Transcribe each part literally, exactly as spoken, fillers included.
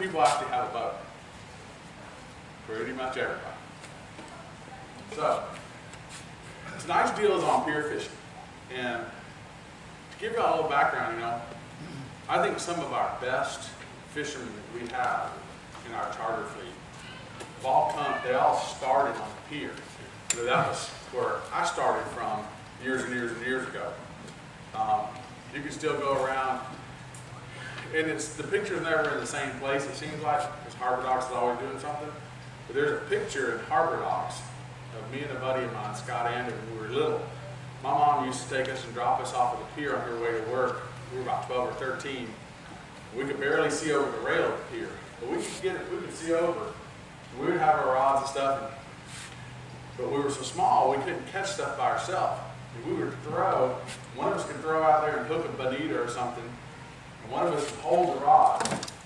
people actually have a boat? Pretty much everybody. So, tonight's deal is on pier fishing. And to give y'all a little background, you know, I think some of our best fishermen that we have in our charter fleet have all come, they all started on the pier. So that was where I started from years and years and years ago. Um, you can still go around, and it's the picture's never in the same place, it seems like, because Harbor Docks is always doing something. But there's a picture in Harbor Docks of me and a buddy of mine, Scott Andrew, when we were little. My mom used to take us and drop us off at the pier on her way to work. We were about twelve or thirteen. We could barely see over the rail at the pier, but we could get it, we could see over. We would have our rods and stuff, and, but we were so small, we couldn't catch stuff by ourselves. If we were to throw, one of us could throw out there and hook a bonita or something, and one of us would hold the rod,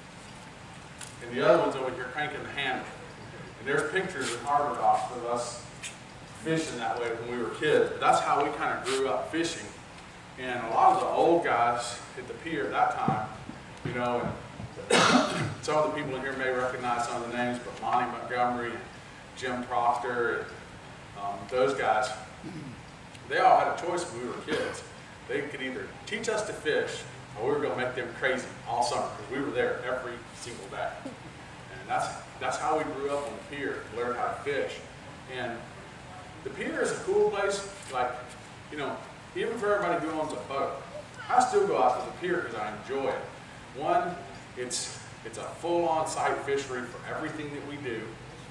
and the other one's over here cranking the handle. And there's pictures in Harbor Docks of us fishing that way when we were kids. But that's how we kind of grew up fishing. And a lot of the old guys at the pier at that time, you know, and some of the people in here may recognize some of the names, but Monty Montgomery and Jim Proctor and um, those guys, they all had a choice when we were kids. They could either teach us to fish or we were going to make them crazy all summer because we were there every single day. And that's, that's how we grew up on the pier, learned how to fish. And the pier is a cool place, like, you know, even for everybody who owns a boat. I still go out to the pier because I enjoy it. One, it's, it's a full-on site fishery for everything that we do.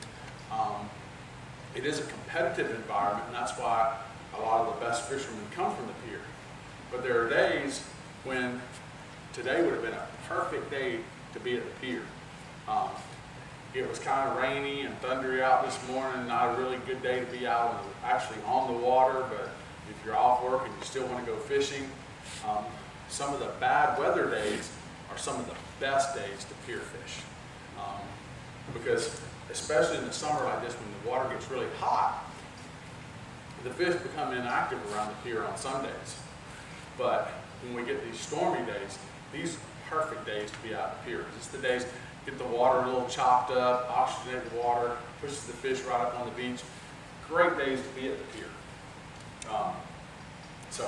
Um, it is a competitive environment, and that's why a lot of the best fishermen come from the pier. But there are days when today would have been a perfect day to be at the pier. Um, it was kind of rainy and thundery out this morning, not a really good day to be out on the, actually on the water, but if you're off work and you still want to go fishing, um, some of the bad weather days are some of the best days to pier fish. Um, because especially in the summer like this when the water gets really hot, the fish become inactive around the pier on Sundays. But when we get these stormy days, these are perfect days to be out at the pier. It's the days get the water a little chopped up, oxygenated water, pushes the fish right up on the beach. Great days to be at the pier. Um, so,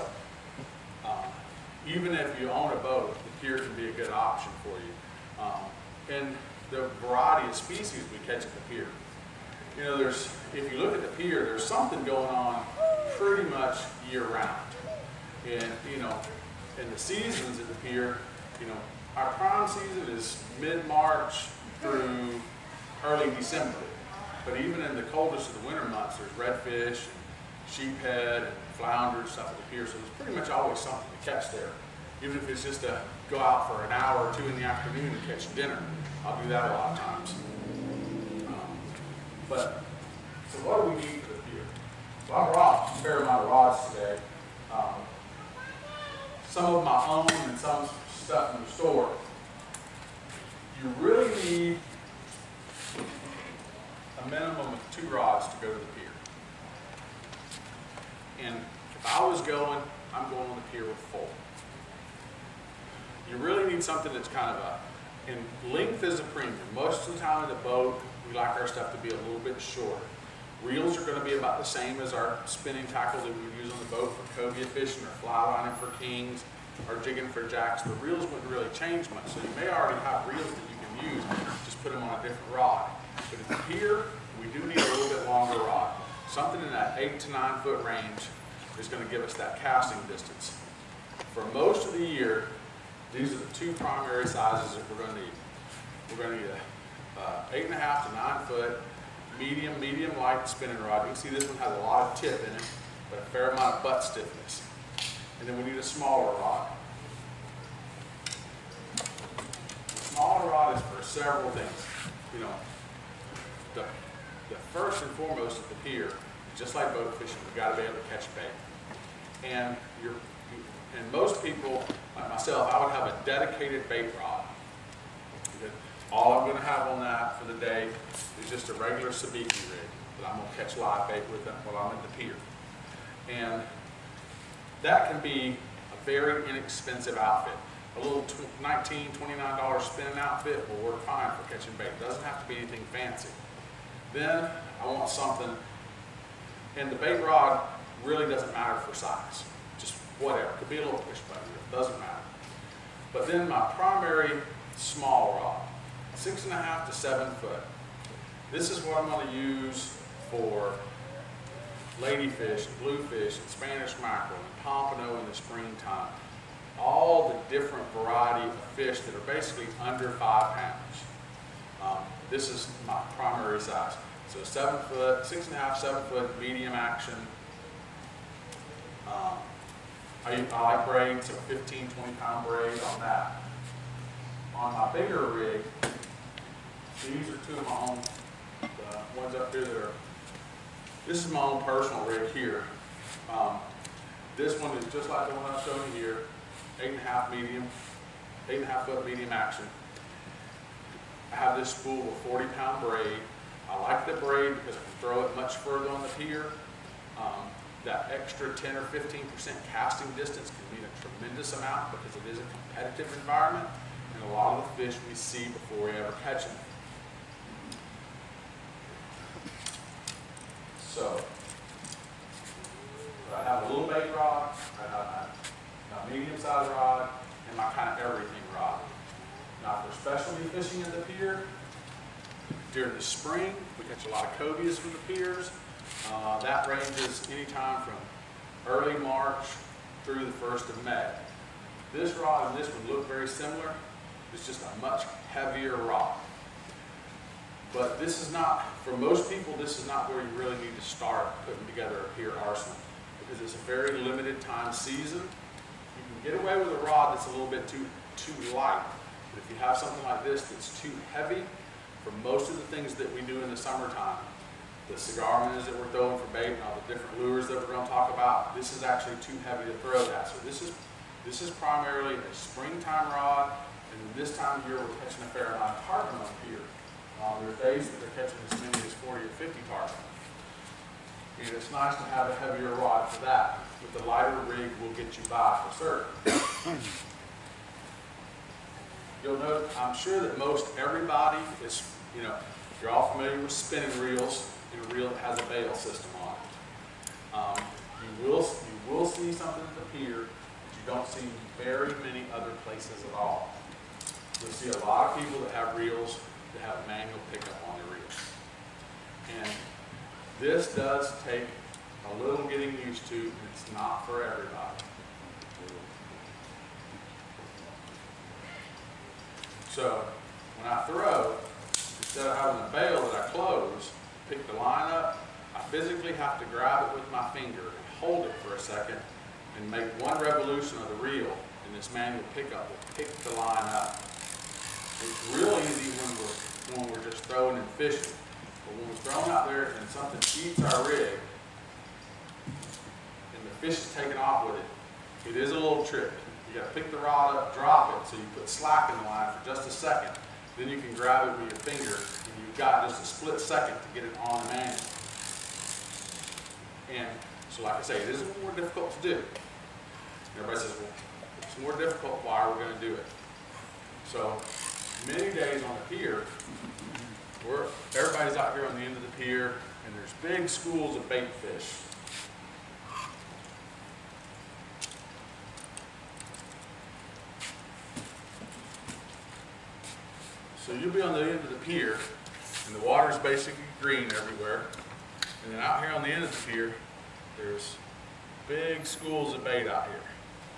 um, even if you own a boat, the pier can be a good option for you. Um, and the variety of species we catch at the pier. You know, there's, if you look at the pier, there's something going on pretty much year round. And, you know, in the seasons at the pier, you know, our prime season is mid-March through early December. But even in the coldest of the winter months, there's redfish, and sheephead, and flounder and stuff at the pier. So there's pretty much always something to catch there. Even if it's just to go out for an hour or two in the afternoon and catch dinner. I'll do that a lot of times. Um, but, so what do we need for the pier? Well, I brought a fair amount of rods today. Um, some of my own and some stuff in the store. You really need a minimum of two rods to go to the pier. And if I was going, I'm going on the pier with four. You really need something that's kind of a, and length is a premium. Most of the time in the boat, we like our stuff to be a little bit shorter. Reels are going to be about the same as our spinning tackle that we would use on the boat for cobia fishing or fly lining for kings or jigging for jacks. The reels wouldn't really change much. So you may already have reels that you can use, just put them on a different rod. But at the pier, we do need a little bit longer rod. Something in that eight to nine foot range is going to give us that casting distance. For most of the year, these are the two primary sizes that we're going to need. We're going to need a uh, eight and a half to nine foot, medium, medium light spinning rod. You can see this one has a lot of tip in it, but a fair amount of butt stiffness. And then we need a smaller rod. The smaller rod is for several things. You know, the, the first and foremost at the pier, just like boat fishing, you've got to be able to catch bait. And you're, you, and most people, like myself, I would have a dedicated bait rod. Because all I'm going to have on that for the day is just a regular sabiki rig that I'm going to catch live bait with while I'm at the pier. And that can be a very inexpensive outfit. a little nineteen, twenty-nine dollar spinning outfit will work fine for catching bait. It doesn't have to be anything fancy. Then I want something, and the bait rod really doesn't matter for size. Just whatever. It could be a little push button. It doesn't matter. But then my primary small rod, six and a half to seven foot. This is what I'm going to use for ladyfish, and bluefish, and Spanish mackerel, and pompano in the springtime. All the different variety of fish that are basically under five pounds. Um, this is my primary size. So seven foot, six and a half, seven foot, medium action. Um, I, I like braid, so fifteen, twenty pound braid on that. On my bigger rig, these are two of my own, the ones up here that are, this is my own personal rig here. Um, this one is just like the one I'm showing you here, eight and a half medium, eight and a half foot medium action. I have this spool with forty pound braid. I like the braid because I can throw it much further on the pier. Um, that extra ten or fifteen percent casting distance can mean a tremendous amount because it is a competitive environment and a lot of the fish we see before we ever catch them. So, I have a little bait rod, I have my, my medium sized rod, and my kind of everything rod. Now for specialty fishing in the pier, during the spring, we catch a lot of cobias from the piers. Uh, that ranges anytime from early March through the first of May. This rod and this would look very similar. It's just a much heavier rod. But this is not, for most people, this is not where you really need to start putting together a pier arsenal because it's a very limited time season. You can get away with a rod that's a little bit too, too light. But if you have something like this that's too heavy, for most of the things that we do in the summertime, the cigar minnows that we're throwing for bait and all the different lures that we're going to talk about, this is actually too heavy to throw that. So this is, this is primarily a springtime rod, and this time of year we're catching a fair amount of tarpon on the pier. Uh, there's days that they're catching as many as forty or fifty tarpon. And it's nice to have a heavier rod for that. With the lighter rig, will get you by for certain. You'll note, I'm sure that most everybody is, you know, you're all familiar with spinning reels, and a reel that has a bail system on it. Um, you will you will see something at the pier that you don't see very many other places at all. You'll see a lot of people that have reels that have manual pickup on their reels. And this does take a little getting used to, and it's not for everybody. So when I throw, instead of having a bail that I close, pick the line up, I physically have to grab it with my finger and hold it for a second and make one revolution of the reel, and this manual pickup will pick the line up. It's real easy when we're, when we're just throwing and fishing. But when we're throwing out there and something eats our rig, and the fish is taking off with it, it is a little tricky. You got to pick the rod up, drop it, so you put slack in the line for just a second. Then you can grab it with your finger, and you've got just a split second to get it on the manual. And so like I say, it is more difficult to do. Everybody says, well, it's more difficult, why are we going to do it? So many days on the pier, we're, everybody's out here on the end of the pier, and there's big schools of bait fish. So you'll be on the end of the pier, and the water's basically green everywhere. And then out here on the end of the pier, there's big schools of bait out here.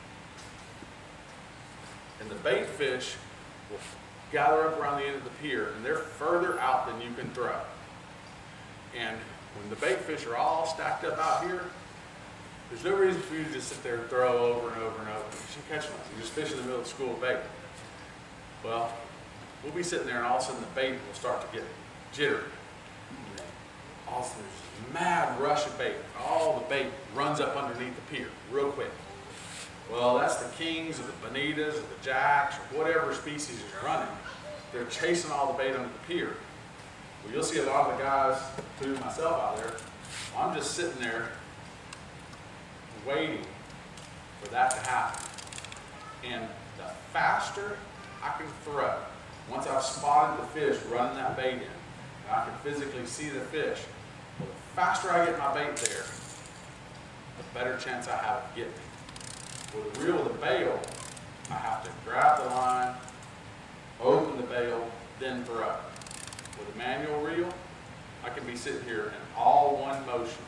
And the bait fish will gather up around the end of the pier, and they're further out than you can throw. And when the bait fish are all stacked up out here, there's no reason for you to just sit there and throw over and over and over. You should catch them. You just fish in the middle of the school of bait. Well, we'll be sitting there, and all of a sudden the bait will start to get jittery. All of a sudden there's a mad rush of bait. All the bait runs up underneath the pier real quick. Well, that's the kings or the bonitas or the jacks or whatever species is running. They're chasing all the bait under the pier. Well, you'll see a lot of the guys, including myself out there, I'm just sitting there waiting for that to happen. And the faster I can throw, once I've spotted the fish running that bait in, and I can physically see the fish, well, the faster I get my bait there, the better chance I have of getting it. With a reel with a bail, I have to grab the line, open the bail, then throw. With a manual reel, I can be sitting here in all one motion.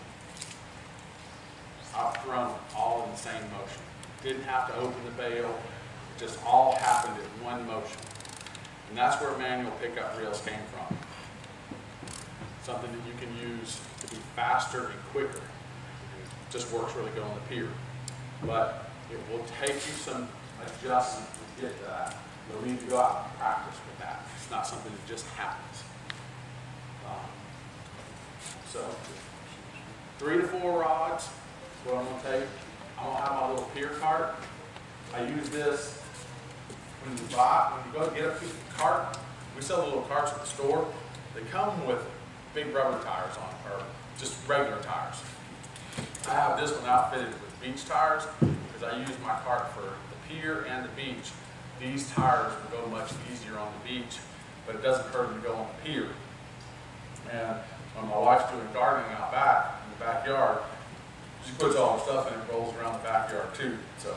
I've thrown it all in the same motion. Didn't have to open the bail. It just all happened in one motion. And that's where manual pickup reels came from. Something that you can use to be faster and quicker. It just works really good on the pier. But it will take you some adjustment to get to that. You'll need to go out and practice with that. It's not something that just happens. Um, so, three to four rods is what I'm going to take. I'm going to have my little pier cart. I use this when you buy, when you go to get a piece of cart. We sell the little carts at the store. They come with big rubber tires on, or just regular tires. I have this one outfitted with beach tires because I use my cart for the pier and the beach. These tires will go much easier on the beach, but it doesn't hurt them to go on the pier. And when my wife's doing gardening out back in the backyard, she puts all the stuff in and rolls around the backyard too. So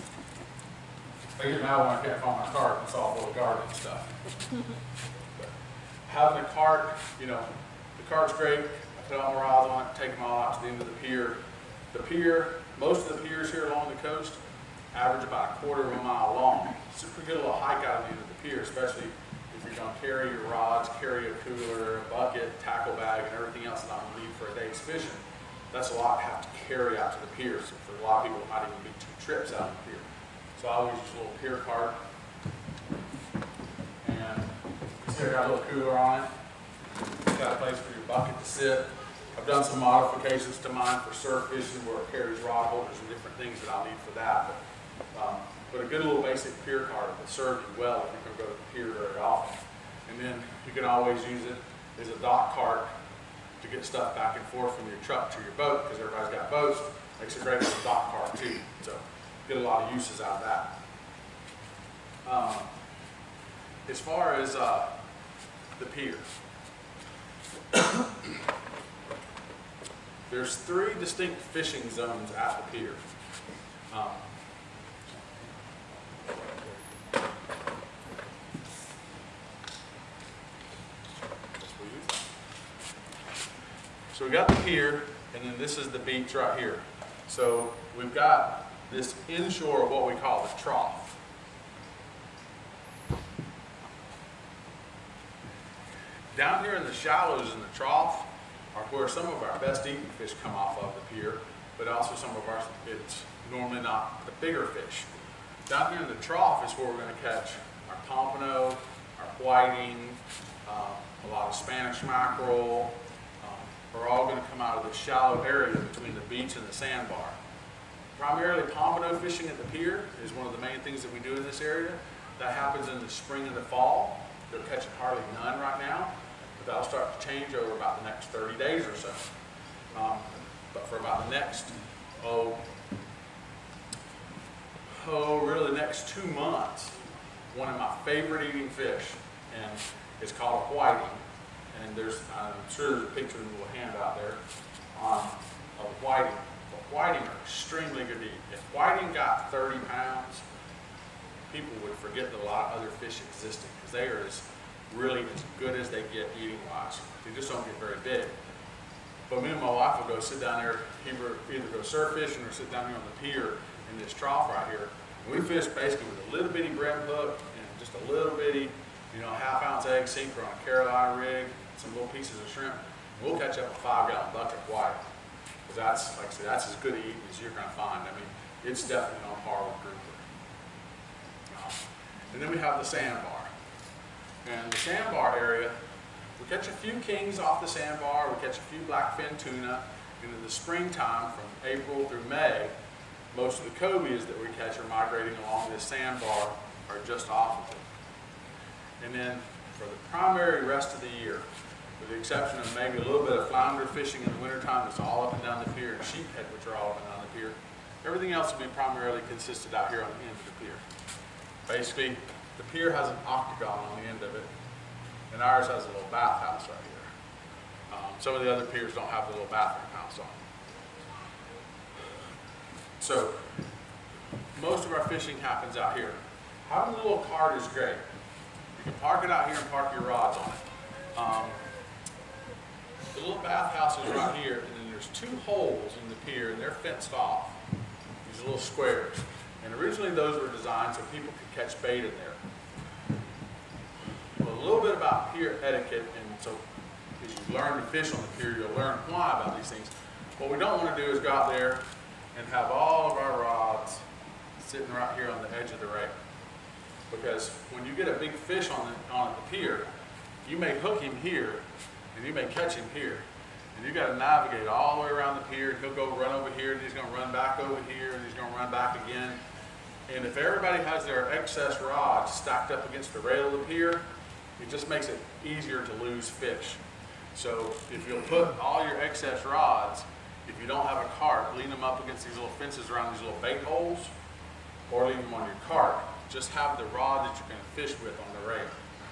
I get mad when I can't find my cart and it's all full of gardening stuff. But having a cart, you know, the cart's great. I put all my rods on it, take them all out to the end of the pier. The pier, most of the piers here along the coast average about a quarter of a mile long. It's a pretty good little hike out of the end of the pier, especially if you're going to carry your rods, carry a cooler, a bucket, tackle bag, and everything else that I'm going to need for a day's fishing. That's a lot to have to carry out to the pier. So for a lot of people, it might even be two trips out of the pier. So I always use a little pier cart. And it's got a little cooler on it. It's got a place for your bucket to sit. I've done some modifications to mine for surf fishing where it carries rod holders and different things that I'll need for that. But, um, but a good little basic pier cart will serve you well if you can go to the pier very often. And then you can always use it as a dock cart to get stuff back and forth from your truck to your boat, because everybody's got boats. Makes a great little dock cart too. So get a lot of uses out of that. Um, as far as uh, the pier, there's three distinct fishing zones at the pier. Um, So we got the pier, and then this is the beach right here. So we've got this inshore of what we call the trough. Down here in the shallows in the trough are where some of our best eating fish come off of the pier, but also some of our, it's normally not the bigger fish. Down here in the trough is where we're going to catch our pompano, our whiting, um, a lot of Spanish mackerel. Are all going to come out of the shallow area between the beach and the sandbar. Primarily pompano fishing at the pier is one of the main things that we do in this area. That happens in the spring and the fall. They're catching hardly none right now, but that'll start to change over about the next thirty days or so. Um, but for about the next, oh, oh, really the next two months, one of my favorite eating fish, and it's called a whiting. And there's, I'm sure there's a picture in the little handout there um, of whiting. But whiting are extremely good to eat. If whiting got thirty pounds, people would forget that a lot of other fish existed, because they are as really as good as they get eating wise. They just don't get very big. But me and my wife will go sit down there, either, either go surf fishing or sit down here on the pier in this trough right here. And we fish basically with a little bitty brim hook and just a little bitty, you know, half ounce egg sinker on a Carolina rig, some little pieces of shrimp. We'll catch up a five gallon bucket of white. Because that's, like I said, that's as good eating as you're going to find. I mean, it's definitely on par with grouper. Um, and then we have the sandbar. And the sandbar area, we catch a few kings off the sandbar, we catch a few blackfin tuna. And in the springtime, from April through May, most of the cobias that we catch are migrating along this sandbar or just off of it. And then for the primary rest of the year, with the exception of maybe a little bit of flounder fishing in the wintertime, that's all up and down the pier, and sheephead, which are all up and down the pier, everything else will be primarily consisted out here on the end of the pier. Basically, the pier has an octagon on the end of it, and ours has a little bathhouse right here. Um, some of the other piers don't have the little bathroom house on. So, most of our fishing happens out here. Having a little cart is great. You can park it out here and park your rods on it. Um, the little bathhouse is right here, and then there's two holes in the pier, and they're fenced off. These little squares. And originally those were designed so people could catch bait in there. Well, a little bit about pier etiquette, and so as you learn to fish on the pier, you'll learn why about these things. What we don't want to do is go out there and have all of our rods sitting right here on the edge of the rail. Because when you get a big fish on the, on the pier, you may hook him here, and you may catch him here. And you got to navigate all the way around the pier, and he'll go run over here, and he's going to run back over here, and he's going to run back again. And if everybody has their excess rods stacked up against the rail of the pier, it just makes it easier to lose fish. So if you'll put all your excess rods, if you don't have a cart, lean them up against these little fences around these little bait holes, or leave them on your cart. Just have the rod that you're going to fish with on the rail.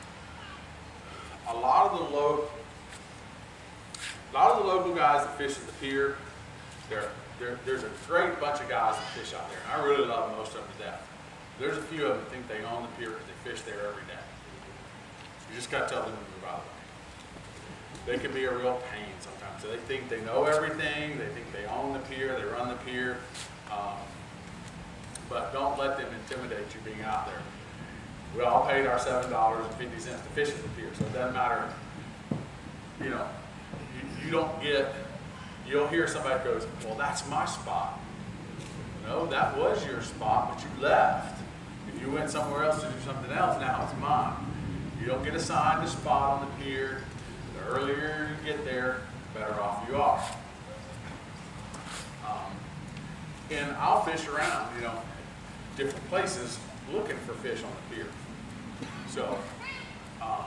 A lot of the low, a lot of the local guys that fish at the pier, they're, they're, there's a great bunch of guys that fish out there. And I really love most of them to death. There's a few of them that think they own the pier because they fish there every day. You just got to tell them to move out of the way. They can be a real pain sometimes. So they think they know everything. They think they own the pier. They run the pier. Um, but don't let them intimidate you being out there. We all paid our seven dollars and fifty cents to fish at the pier, so it doesn't matter. You know, you, you don't get. You'll hear somebody goes, "Well, that's my spot." No, that was your spot, but you left. If you went somewhere else to do something else, now it's mine. You don't get assigned a spot on the pier. The earlier you get there, the better off you are. Um, and I'll fish around, you know, different places looking for fish on the pier. So, um,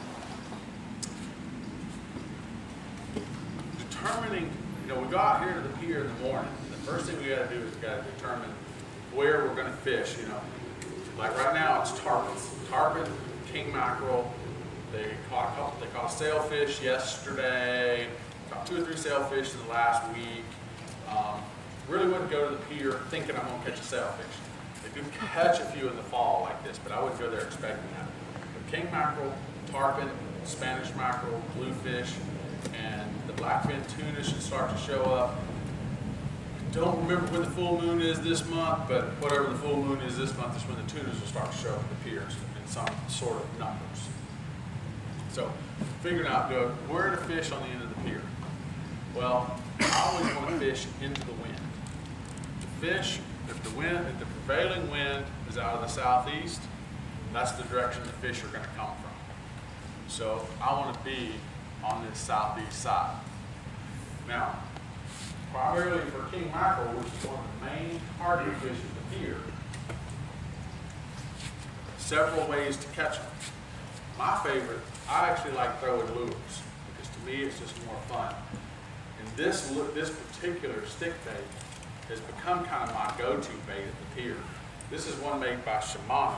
determining, you know, we go out here to the pier in the morning. The first thing we got to do is we got to determine where we're going to fish. You know, like right now it's tarpons, tarpon, king mackerel. They caught a couple. They caught a sailfish yesterday. Caught two or three sailfish in the last week. Um, really wouldn't go to the pier thinking I'm going to catch a sailfish. They do catch a few in the fall like this, but I wouldn't go there expecting that. But king mackerel, tarpon, Spanish mackerel, bluefish, and the blackfin tuna should start to show up. Don't remember when the full moon is this month, but whatever the full moon is this month is when the tunas will start to show up at the piers in some sort of numbers. So, figuring out you know, where to fish on the end of the pier. Well, I always want to fish into the wind. To fish, if the wind, if the prevailing wind is out of the southeast, that's the direction the fish are going to come from. So I want to be on this southeast side. Now, primarily for king mackerel, which is one of the main target fish at the pier, several ways to catch them. My favorite, I actually like throwing lures because to me it's just more fun. And this this particular stick bait has become kind of my go-to bait at the pier. This is one made by Shimano.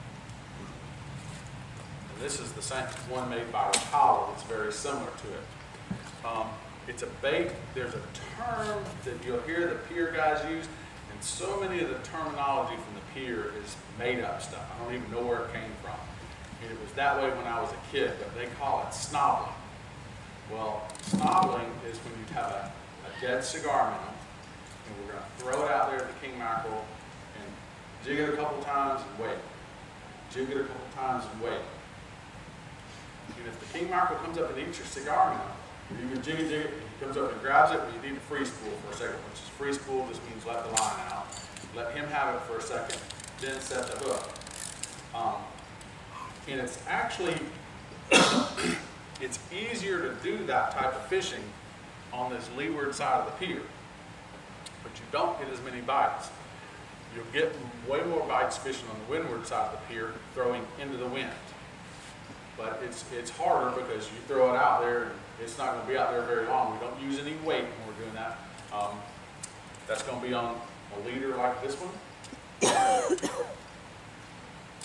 And this is the same one made by Rapala that's very similar to it. Um, it's a bait, there's a term that you'll hear the pier guys use, and so many of the terminology from the pier is made up stuff. I don't even know where it came from. And it was that way when I was a kid, but they call it snobbling. Well, snobbling is when you have a, a dead cigar minnow, and we're going to throw it out there at the king mackerel and jig it a couple times and wait. Jig it a couple times and wait. And if the king mackerel comes up and eats your cigar minnow, you can jig it, jig it, he comes up and grabs it, but you need to free spool for a second, which is free spool just means let the line out. Let him have it for a second, then set the hook. Um, and it's actually, it's easier to do that type of fishing on this leeward side of the pier. But you don't get as many bites. You'll get way more bites fishing on the windward side of the pier, throwing into the wind. But it's it's harder because you throw it out there and it's not going to be out there very long. We don't use any weight when we're doing that. Um, that's going to be on a leader like this one.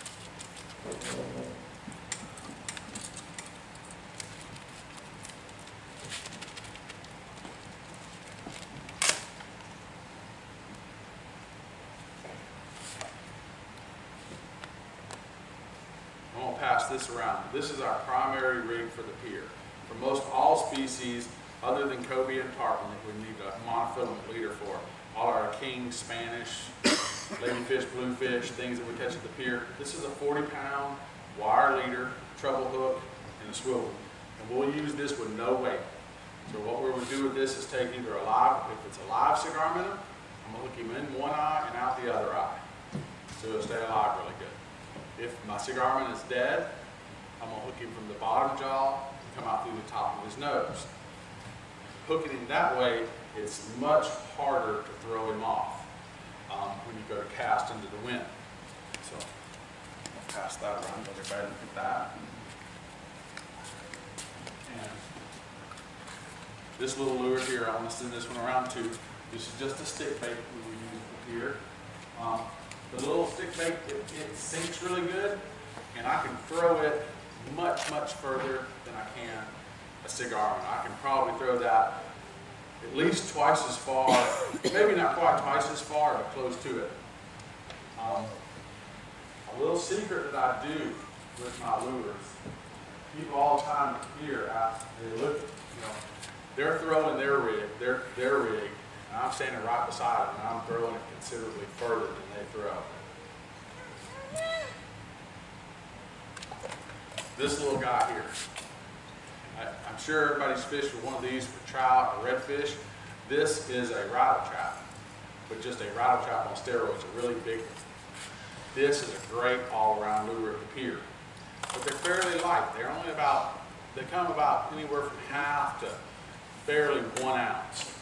I'm going to pass this around. This is our primary rig for the pier. For most all species, other than cobia and tarpon, that we need a monofilament leader for. All our king, Spanish, ladyfish, bluefish, things that we catch at the pier. This is a forty pound wire leader, treble hook, and a swivel. And we'll use this with no weight. So what we're going to do with this is take either a live, if it's a live cigar minnow, I'm going to hook him in one eye and out the other eye. So it'll stay alive really good. If my cigar minnow is dead, I'm going to hook him from the bottom jaw and come out through the top of his nose. Hooking him that way, it's much harder to throw him off um, when you go to cast into the wind. So I'll pass that around, let everybody look at that. And this little lure here, I want to send this one around too. This is just a stick bait we would use for here. Um, the little stick bait, it, it sinks really good, and I can throw it much, much further than I can a cigar minnow. I can probably throw that at least twice as far, maybe not quite twice as far, but close to it. Um, a little secret that I do with my lures, people all the time here ask, they look, you know, they're throwing their rig, their, their rig, and I'm standing right beside them, and I'm throwing it considerably further than they throw. This little guy here. I, I'm sure everybody's fished with one of these for trout or redfish. This is a rattle trap, but just a rattle trap on steroids, a really big one. This is a great all-around lure at the pier. But they're fairly light. They're only about, they come about anywhere from half to barely one ounce.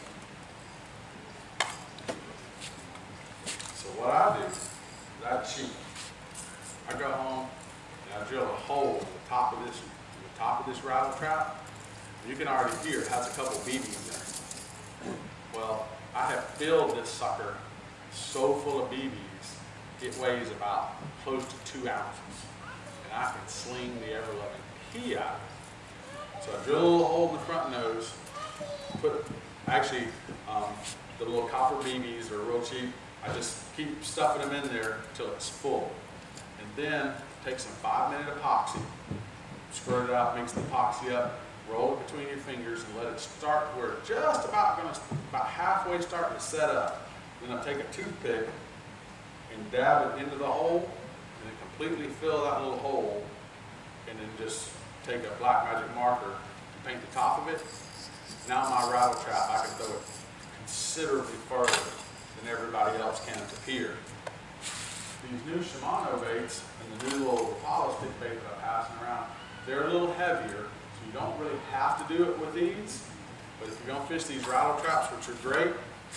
So what I do is I cheat. I go home and I drill a hole in the top of this, in the top of this rattle trap. You can already hear it has a couple B Bs in it. Well, I have filled this sucker so full of B Bs, it weighs about close to two ounces. And I can sling the ever-loving pea out of it. So I drill a little hole in the front nose, put, actually, um, the little copper B Bs are real cheap. I just keep stuffing them in there until it's full. And then take some five-minute epoxy, squirt it out, mix the epoxy up, roll it between your fingers, and let it start where it's just about going to, about halfway starting to set up. Then I'll take a toothpick and dab it into the hole, and then completely fill that little hole, and then just take a black magic marker and paint the top of it. Now my rattle trap, I can throw it considerably further than everybody else can at the pier. These new Shimano baits and the new little Apollo stick bait that I'm passing around, they're a little heavier, so you don't really have to do it with these. But if you're going to fish these rattle traps, which are great,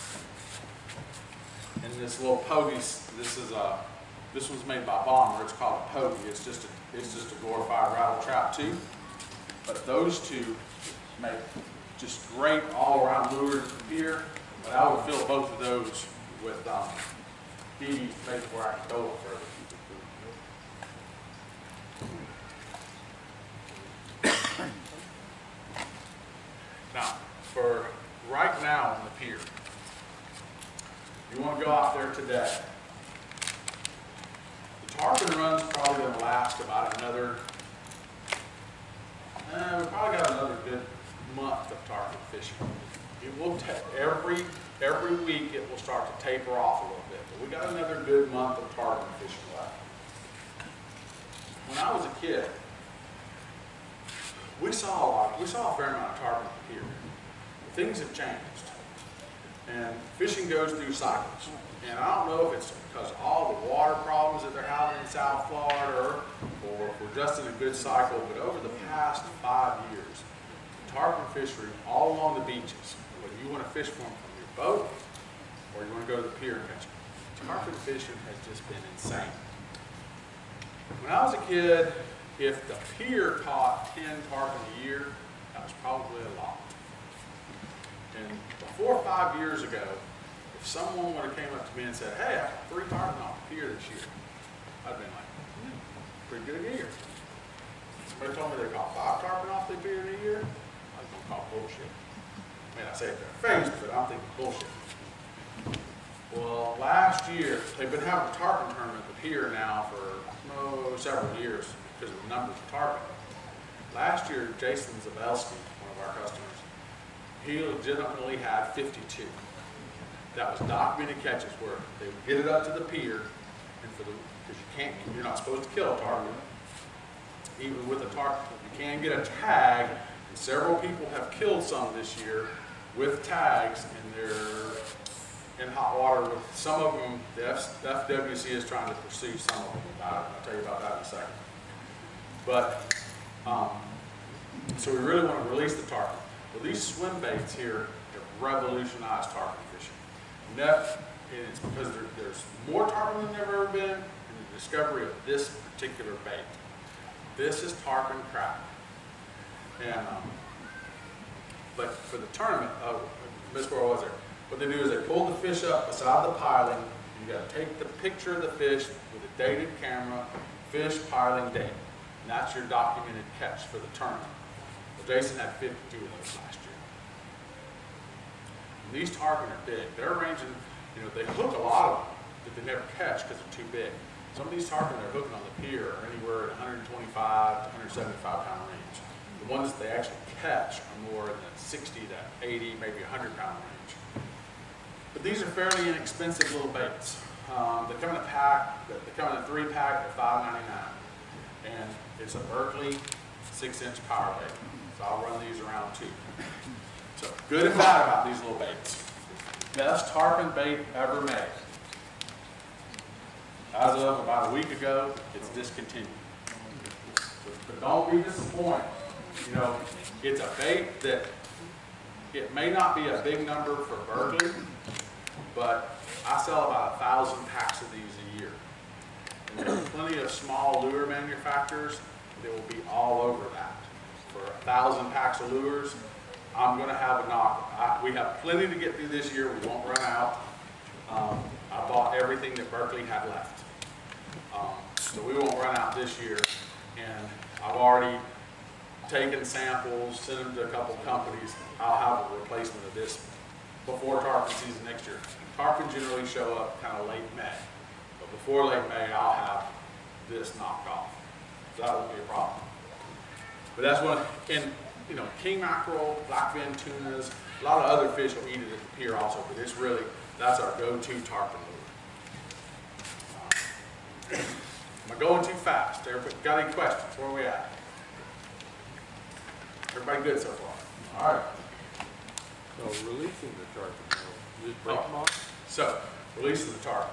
and this little pogey, this is a, this one's made by Bomber. It's called a pogey. It's just a, it's just a glorified rattle trap too. But those two make just great all-around lures at the pier. But I would fill both of those with um, B Bs to make it where I can go a little further. Now, for right now on the pier, you want to go out there today. The tarpon run's probably going to last about another, uh, we probably got another good month of tarpon fishing. It will take every every week it will start to taper off a little bit, but we got another good month of tarpon fishing left. When I was a kid, we saw a lot, we saw a fair amount of tarpon here. Things have changed, and fishing goes through cycles. And I don't know if it's because of all the water problems that they're having in South Florida, or, or if we're just in a good cycle, but over the past five years, tarpon fishery all along the beaches, whether you want to fish for them from your boat or you want to go to the pier and catch them, tarpon fishing has just been insane. When I was a kid, if the pier caught ten tarpon a year, that was probably a lot. And four or five years ago, if someone would have came up to me and said, hey, I got three tarpon off the pier this year, I'd been like, hmm. pretty good a year. Somebody told me they caught five tarpon off their pier in a year. I was gonna call bullshit. I mean, I say it to their face, but I'm thinking bullshit. Well, last year, they've been having a tarpon tournament at the pier now for oh, several years because of the numbers of tarpon. Last year, Jason Zabelski, one of our customers, he legitimately had fifty-two. That was documented catches where they would get it up to the pier, and for the, because you can't, you're not supposed to kill a tarpon. Even with a tarpon, you can get a tag, and several people have killed some this year with tags, and they're in hot water with some of them. The F W C is trying to pursue some of them about it. I'll tell you about that in a second. But, um, so we really want to release the tarpon. Well, these swim baits here have revolutionized tarpon fishing. And that, and it's because there, there's more tarpon than there ever been in the discovery of this particular bait. This is tarpon crab. And, um, but for the tournament, uh, Miss Where was there? What they do is they pull the fish up beside the piling. You got to take the picture of the fish with a dated camera, fish piling date. And that's your documented catch for the tournament. Well, Jason had fifty-two of those last year. And these tarpon are big. They're ranging, you know, they hook a lot of them that they never catch because they're too big. Some of these tarpon they're hooking on the pier are anywhere at one twenty-five to one seventy-five pound range. The ones that they actually catch are more in the sixty to eighty, maybe one hundred pound range. But these are fairly inexpensive little baits. Um, they come in a pack, they come in a three pack at five ninety-nine. And it's a Berkeley six inch power bait. So I'll run these around too. So good and bad about these little baits. Best tarpon bait ever made. As of about a week ago, it's discontinued. But don't be disappointed. You know, it's a bait that it may not be a big number for Berkeley, but I sell about a thousand packs of these a year. And there's plenty of small lure manufacturers that will be all over that. For a thousand packs of lures, I'm going to have a knock. I, we have plenty to get through this year. We won't run out. Um, I bought everything that Berkeley had left. Um, so we won't run out this year. And I've already taken samples, sent them to a couple companies. I'll have a replacement of this before tarpon season next year. Tarpon generally show up kind of late May. But before late May, I'll have this knocked off. So that won't be a problem. But that's one, and you know, king mackerel, blackfin tunas, a lot of other fish will eat it at the pier also, but it's really, that's our go-to tarpon lure. Uh, am I going too fast? Everybody got any questions? Where are we at? Everybody good so far? All right. So releasing the tarpon, you just break Oh. them off? So, releasing the tarpon.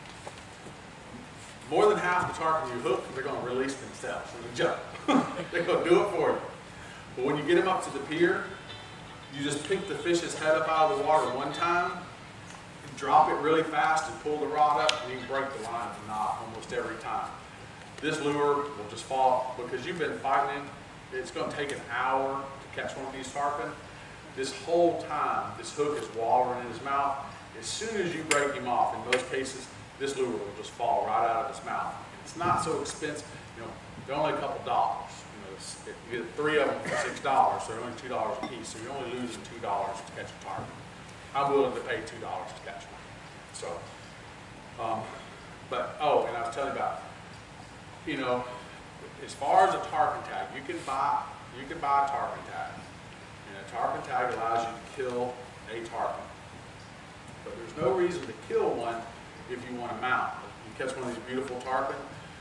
More than half the tarpon you hook, they're going to release themselves when you jump. They're going to do it for you. But when you get them up to the pier, you just pick the fish's head up out of the water one time, and drop it really fast and pull the rod up, and you can break the line of the knot almost every time. This lure will just fall, because you've been fighting it, it's going to take an hour to catch one of these tarpon. This whole time, this hook is wallowing in his mouth. As soon as you break him off, in most cases, this lure will just fall right out of his mouth. It's not so expensive. You know, they're only a couple dollars. You know, it's, it, you get three of them for six dollars, so they're only two dollars a piece. So you're only losing two dollars to catch a tarpon. I'm willing to pay two dollars to catch one. So, um, but oh, and I was telling you about, you know, as far as a tarpon tag, you can buy you can buy a tarpon tag, and a tarpon tag allows you to kill a tarpon. But there's no reason to kill one if you want to mount. You catch one of these beautiful tarpon.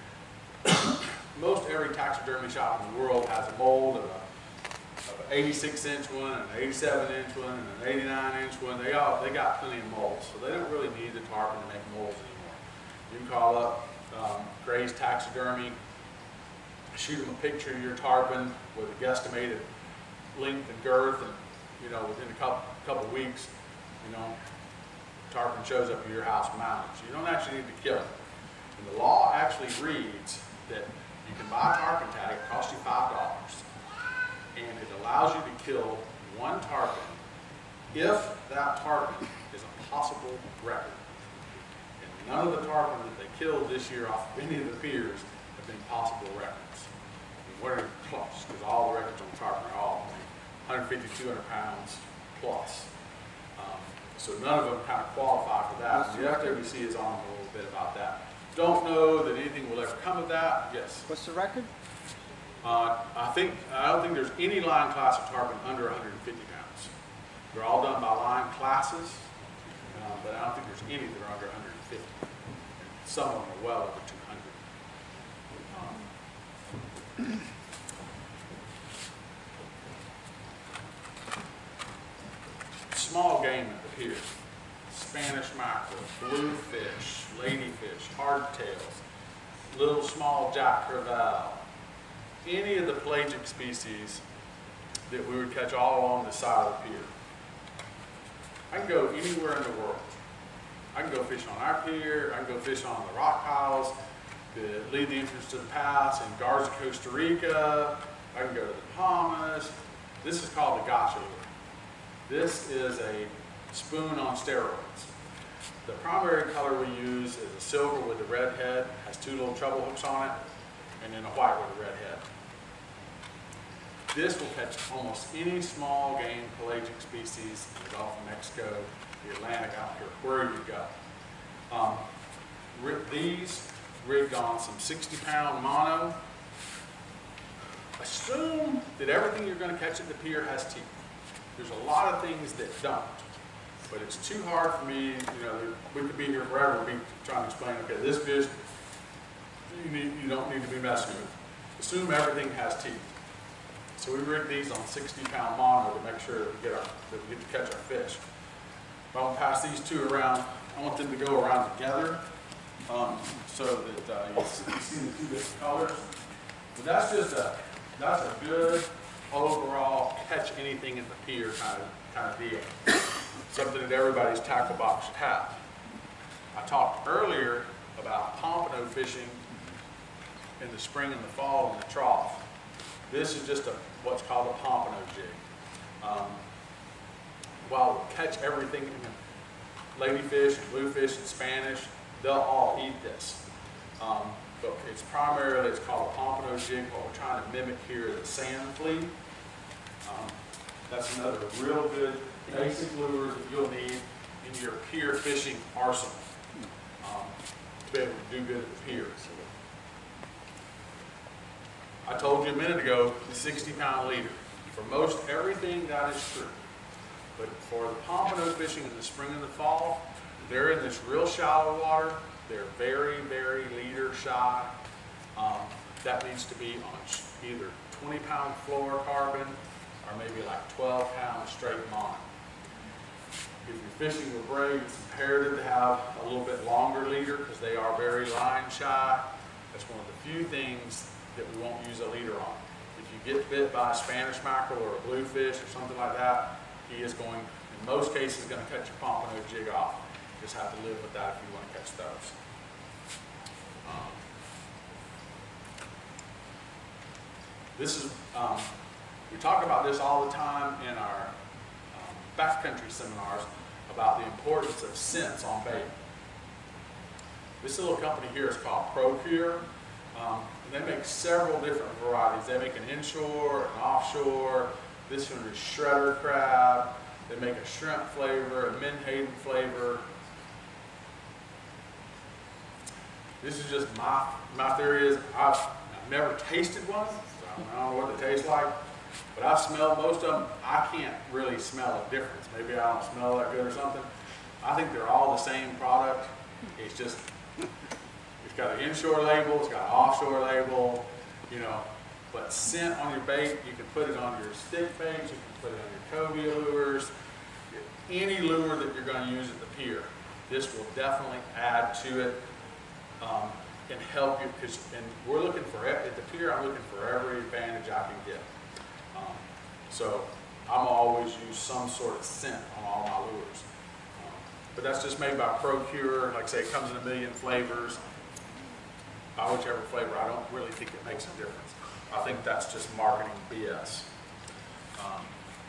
Most every taxidermy shop in the world has a mold of, a, of an eighty-six inch one, an eighty-seven inch one, and an eighty-nine inch one. They all they got plenty of molds, so they don't really need the tarpon to make molds anymore. You can call up um, Gray's Taxidermy, shoot them a picture of your tarpon with a guesstimated length and girth, and you know within a couple couple weeks, you know. Tarpon shows up at your house mounted. So you don't actually need to kill it. And the law actually reads that you can buy a tarpon tag, it costs you five dollars, and it allows you to kill one tarpon if that tarpon is a possible record. And none of the tarpon that they killed this year off any of the piers have been possible records. I mean, what are close? Because all the records on tarpon are all one fifty, two hundred pounds plus. Um, so none of them kind of qualify for that. And the F W C is on a little bit about that. Don't know that anything will ever come of that. Yes. What's the record? Uh, I think I don't think there's any line class of tarpon under one hundred fifty pounds. They're all done by line classes, uh, but I don't think there's any that are under one hundred fifty. Some of them are well over two hundred. Um, small game at the pier: Spanish mackerel, bluefish, ladyfish, hardtails, little small jack crevalle. Any of the pelagic species that we would catch all along the side of the pier. I can go anywhere in the world. I can go fish on our pier, I can go fish on the rock piles that lead the entrance to the pass in Garza, Costa Rica. I can go to the Bahamas. This is called the gotcha lure. This is a spoon on steroids. The primary color we use is a silver with a red head, has two little treble hooks on it, and then a white with a red head. This will catch almost any small game pelagic species in the Gulf of Mexico, the Atlantic, out here, where you go. Um, these rigged on some sixty pound mono. Assume that everything you're going to catch at the pier has teeth. There's a lot of things that don't, but it's too hard for me. You know, we could be here forever, be trying to explain. Okay, this fish you need, you don't need to be messing with. Assume everything has teeth. So we rig these on sixty pound mono to make sure that we get our, that we get to catch our fish. If I want to pass these two around, I want them to go around together, um, so that uh, you see you see the two different colors. But that's just a that's a good overall catch anything at the pier kind of kind of deal. Something that everybody's tackle box should have. I talked earlier about pompano fishing in the spring and the fall in the trough. This is just a what's called a pompano jig. Um, while we'll catch everything, ladyfish and bluefish and Spanish, they'll all eat this. Um, but it's primarily, it's called a pompano jig. What we're trying to mimic here is a sand flea. Um, that's another real good basic lure that you'll need in your pier fishing arsenal um, to be able to do good at the pier. I told you a minute ago, the sixty pound leader. For most everything, that is true. But for the pompano fishing in the spring and the fall, they're in this real shallow water. They're very, very leader shy. Um, that needs to be on either twenty pound fluorocarbon or maybe like twelve pound straight mono. If you're fishing with braid, it's imperative to have a little bit longer leader because they are very line shy. That's one of the few things that we won't use a leader on. If you get bit by a Spanish mackerel or a bluefish or something like that, he is going, in most cases, going to cut your pompano jig off. You just have to live with that if you want to catch those. Um, this is, um, we talk about this all the time in our um, backcountry seminars about the importance of scents on bait. This little company here is called Pier. Um, they make several different varieties. They make an inshore, an offshore. This one is shredder crab. They make a shrimp flavor, a menhaden flavor. This is just my, my theory is I've, I've never tasted one, so I don't know what they taste like, but I've smelled most of them. I can't really smell a difference. Maybe I don't smell that good or something. I think they're all the same product. It's just, it's got an inshore label, it's got an offshore label, you know, but scent on your bait, you can put it on your stick baits, you can put it on your cobia lures, any lure that you're going to use at the pier. This will definitely add to it um, and help you, because and we're looking for, at the pier, I'm looking for every advantage I can get. Um, so I'm always use some sort of scent on all my lures. Um, but that's just made by Procure. Like I say, it comes in a million flavors. By whichever flavor, I don't really think it makes a difference. I think that's just marketing B S. Um,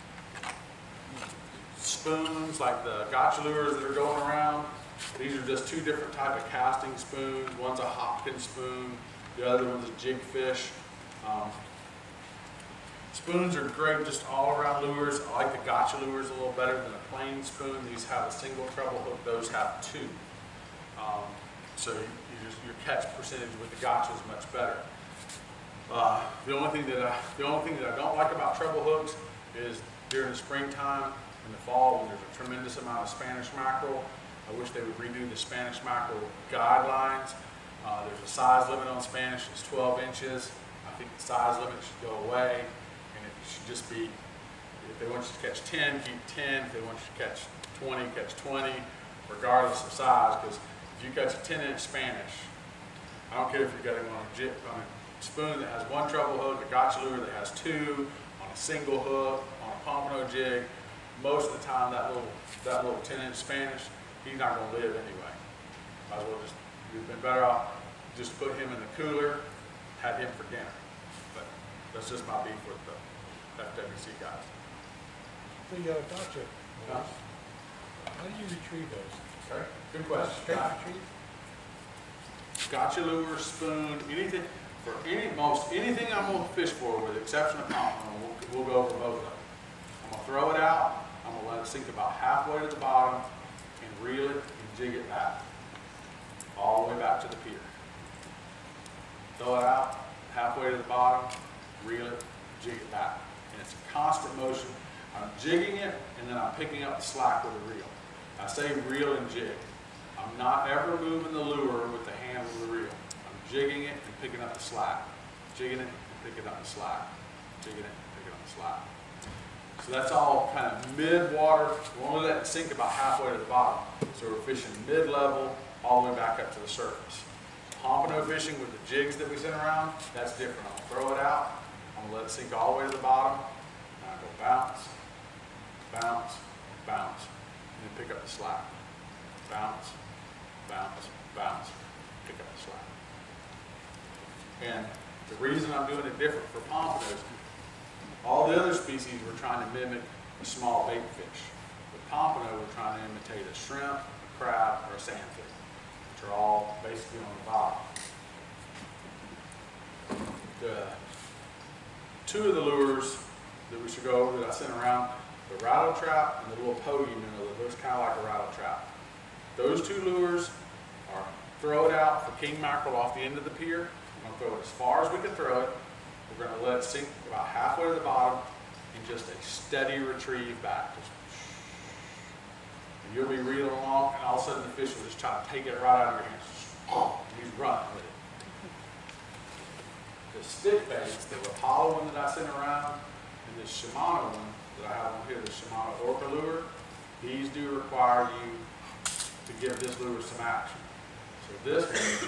spoons, like the gotcha lures that are going around, these are just two different type of casting spoons. One's a Hopkins spoon, The other one's a jig fish. Um, spoons are great just all around lures. I like the gotcha lures a little better than a plain spoon. These have a single treble hook, those have two. Um, so you, you just, your catch percentage with the gotcha is much better. Uh, the only thing that I, the only thing that I don't like about treble hooks is during the springtime and the fall when there's a tremendous amount of Spanish mackerel. I wish they would redo the Spanish mackerel guidelines. Uh, there's a size limit on Spanish, it's twelve inches. I think the size limit should go away, and it should just be, if they want you to catch ten, keep ten. If they want you to catch twenty, catch twenty, regardless of size, because if you catch a ten inch Spanish, I don't care if you're getting on a, jig, on a spoon that has one treble hook, a gotcha lure that has two, on a single hook, on a pompano jig, most of the time that little, that little ten inch Spanish, he's not going to live anyway. Might as well just, you've been better off just put him in the cooler, had him for dinner. But that's just my beef with the F W C guys. The uh, gotcha. Huh? How do you retrieve those? Okay, good question. Straight Got- retrieve? Gotcha lure, spoon, anything, for any, most anything I'm going to fish for, with the exception of pompano, we'll, we'll go over both of them. I'm going to throw it out, I'm going to let it sink about halfway to the bottom, and reel it and jig it back, all the way back to the pier. Throw it out, halfway to the bottom, reel it, jig it back. And it's a constant motion. I'm jigging it, and then I'm picking up the slack with a reel. I say reel and jig. I'm not ever moving the lure with the hand of the reel. I'm jigging it and picking up the slack. Jigging it and picking up the slack. Jigging it and picking up the slack. So that's all kind of mid-water. We're only letting it sink about halfway to the bottom. So we're fishing mid-level all the way back up to the surface. Pompano fishing with the jigs that we send around, that's different. I'll throw it out, I'm gonna let it sink all the way to the bottom, and I go bounce, bounce, bounce, and then pick up the slack. Bounce, bounce, bounce, pick up the slack. And the reason I'm doing it different for pompanos, all the other species we're trying to mimic a small bait fish. With pompano, we're trying to imitate a shrimp, a crab, or a sandfish, which are all basically on the bottom. The two of the lures that we should go over that I sent around, the rattle trap and the little pogey minnow that looks kind of like a rattle trap. Those two lures are throw it out for king mackerel off the end of the pier. We're going to throw it as far as we can throw it. We're going to let it sink about halfway to the bottom and just a steady retrieve back. Just and you'll be reeling along, and all of a sudden the fish will just try to take it right out of your hands. And he's running with it. The stick baits, the Rapala one that I sent around, and the Shimano one that I have on here, the Shimano Orca lure, these do require you to give this lure some action. So this one,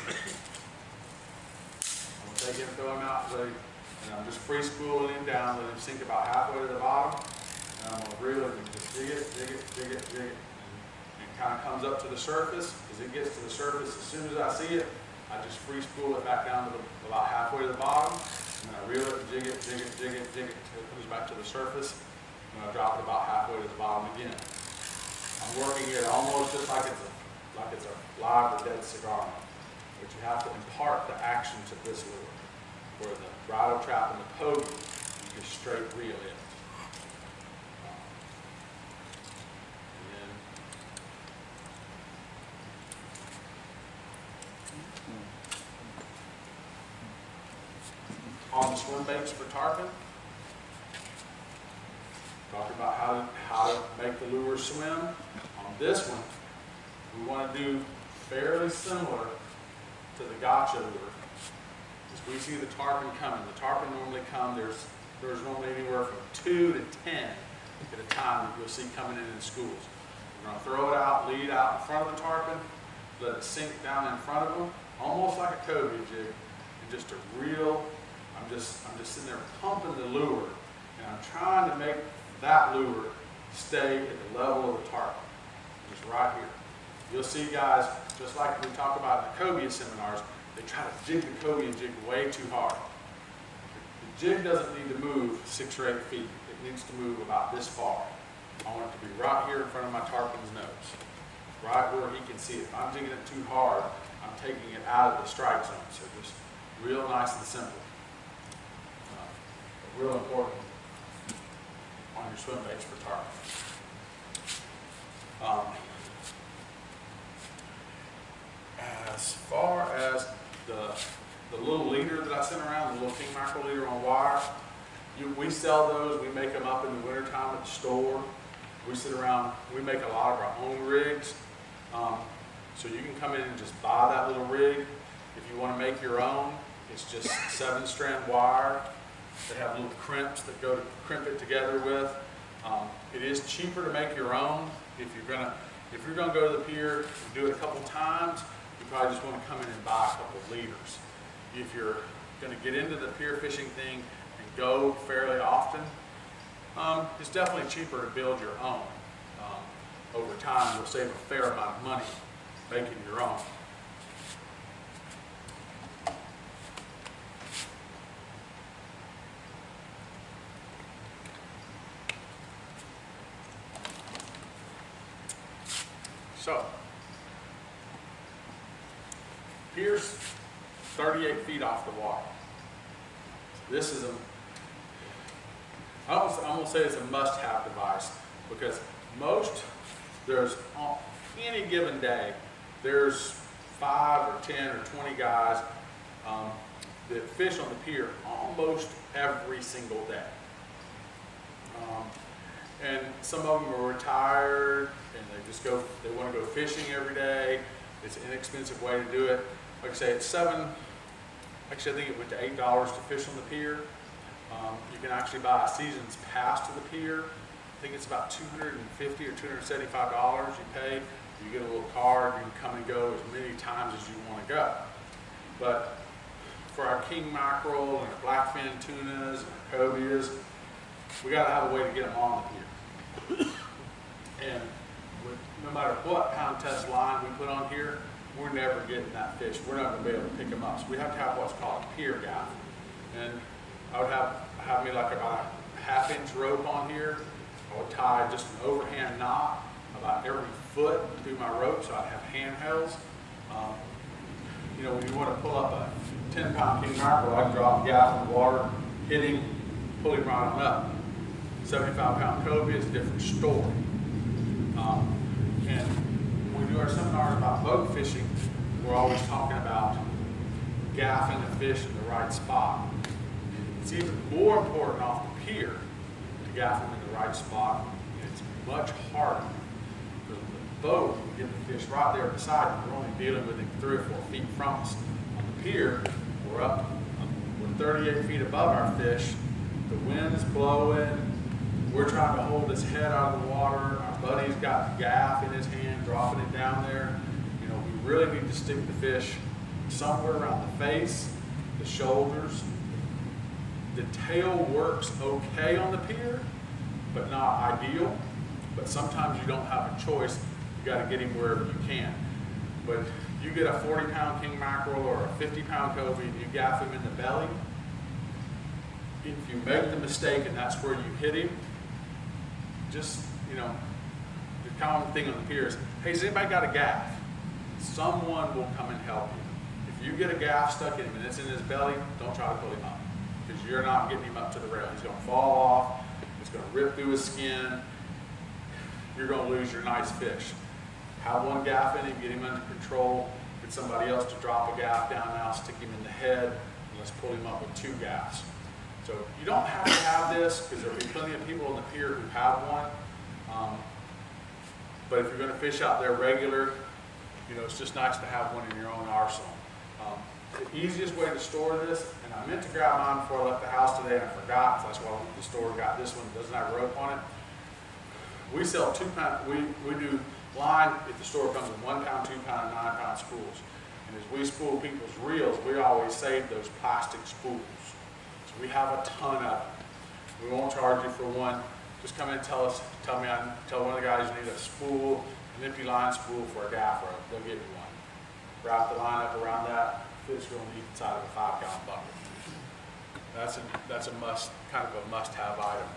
I'm going to take him, throw him out, let him, and I'm just free spooling him down, let him sink about halfway to the bottom, and I'm going to reel it and just jig it, jig it, jig it, jig it, and it kind of comes up to the surface. As it gets to the surface, as soon as I see it, I just free spool it back down to the, about halfway to the bottom, and then I reel it, jig it, jig it, jig it, jig it, until it comes back to the surface, and I drop it about halfway to the bottom again. I'm working it almost just like it's a, like it's a live or dead cigar, but you have to impart the action to this lure. Where the rattle trap and the pogey, you just straight reel it. And then on the swim baits for tarpon, talk about how to, how to make the lure swim. On this one, we want to do fairly similar to the gotcha lure. As we see the tarpon coming, the tarpon normally come, there's, there's normally anywhere from two to ten at a time that you'll see coming in in schools. We're going to throw it out, lead out in front of the tarpon, let it sink down in front of them, almost like a cobia jig, and just a reel. I'm just, I'm just sitting there pumping the lure, and I'm trying to make that lure stay at the level of the tarpon, just right here. You'll see guys, just like we talk about in the cobia seminars, they try to jig the cobia jig way too hard. The jig doesn't need to move six or eight feet. It needs to move about this far. I want it to be right here in front of my tarpon's nose, right where he can see it. If I'm jigging it too hard, I'm taking it out of the strike zone. So just Real nice and simple. Uh, real important on your swim baits for tarpon. Um, as far as the, the little leader that I sent around, the little king mackerel leader on wire, you, we sell those. We make them up in the wintertime at the store. We sit around, we make a lot of our own rigs. Um, so you can come in and just buy that little rig. If you want to make your own, it's just seven strand wire. They have little crimps that go to crimp it together with. Um, it is cheaper to make your own. If you're gonna, if you're gonna go to the pier and do it a couple times, you probably just want to come in and buy a couple leaders. If you're gonna get into the pier fishing thing and go fairly often, um, it's definitely cheaper to build your own. Um, over time, you'll save a fair amount of money making your own. So, pier's thirty-eight feet off the water. This is a, I almost, I'm gonna say it's a must-have device because most, there's, on any given day, there's five or ten or twenty guys um, that fish on the pier almost every single day. Um, and some of them are retired and they just go, they want to go fishing every day. It's an inexpensive way to do it. Like I say, it's seven, actually I think it went to eight dollars to fish on the pier. Um, you can actually buy a season's pass to the pier. I think it's about two hundred fifty dollars or two hundred seventy-five dollars you pay. You get a little card, you can come and go as many times as you want to go. But for our king mackerel and our blackfin tunas and our cobias, we got to have a way to get them on the pier. And with, no matter what pound test line we put on here, we're never getting that fish. We're not going to be able to pick them up. So we have to have what's called a pier gaff. And I would have, have me like about a half inch rope on here. I would tie just an overhand knot about every foot through my rope so I'd have handhelds. Um, you know, when you want to pull up a ten pound king mackerel, I can drop a gaff in the water, hit him, pull him right on up. seventy-five pound cobia is a different story. Um, and when we do our seminars about boat fishing, we're always talking about gaffing the fish in the right spot. It's even more important off the pier to gaff them in the right spot. It's much harder. Because the boat, we get the fish right there beside you. We're only dealing with him three or four feet from us. On the pier, we're up, we're thirty-eight feet above our fish. The wind's blowing. We're trying to hold his head out of the water. Our buddy's got the gaff in his hand, dropping it down there. You know, we really need to stick the fish somewhere around the face, the shoulders. The tail works okay on the pier, but not ideal. But sometimes you don't have a choice. You got to get him wherever you can. But you get a forty pound king mackerel or a fifty pound cobia and you gaff him in the belly. If you make the mistake and that's where you hit him, just, you know, the common thing on the pier is, hey, has anybody got a gaff? Someone will come and help you. If you get a gaff stuck in him and it's in his belly, don't try to pull him up because you're not getting him up to the rail. He's going to fall off. It's going to rip through his skin. You're going to lose your nice fish. Have one gaff in him, get him under control. Get somebody else to drop a gaff down now, stick him in the head, and let's pull him up with two gaffs. So you don't have to have this because there'll be plenty of people on the pier who have one. Um, but if you're going to fish out there regular, you know, it's just nice to have one in your own arsenal. Um, the easiest way to store this, and I meant to grab mine before I left the house today and I forgot, so that's why I went to the store and got this one. It doesn't have a rope on it. We sell two pound, we, we do line at the store comes in one pound, two pound, and nine pound spools. And as we spool people's reels, we always save those plastic spools. We have a ton of them. We won't charge you for one. Just come in and tell us, tell me, I tell one of the guys you need a spool, an empty line spool for a gaff rope. They'll give you one. Wrap the line up around that, fish will on each side of a five gallon bucket. That's a, that's a must, kind of a must have item.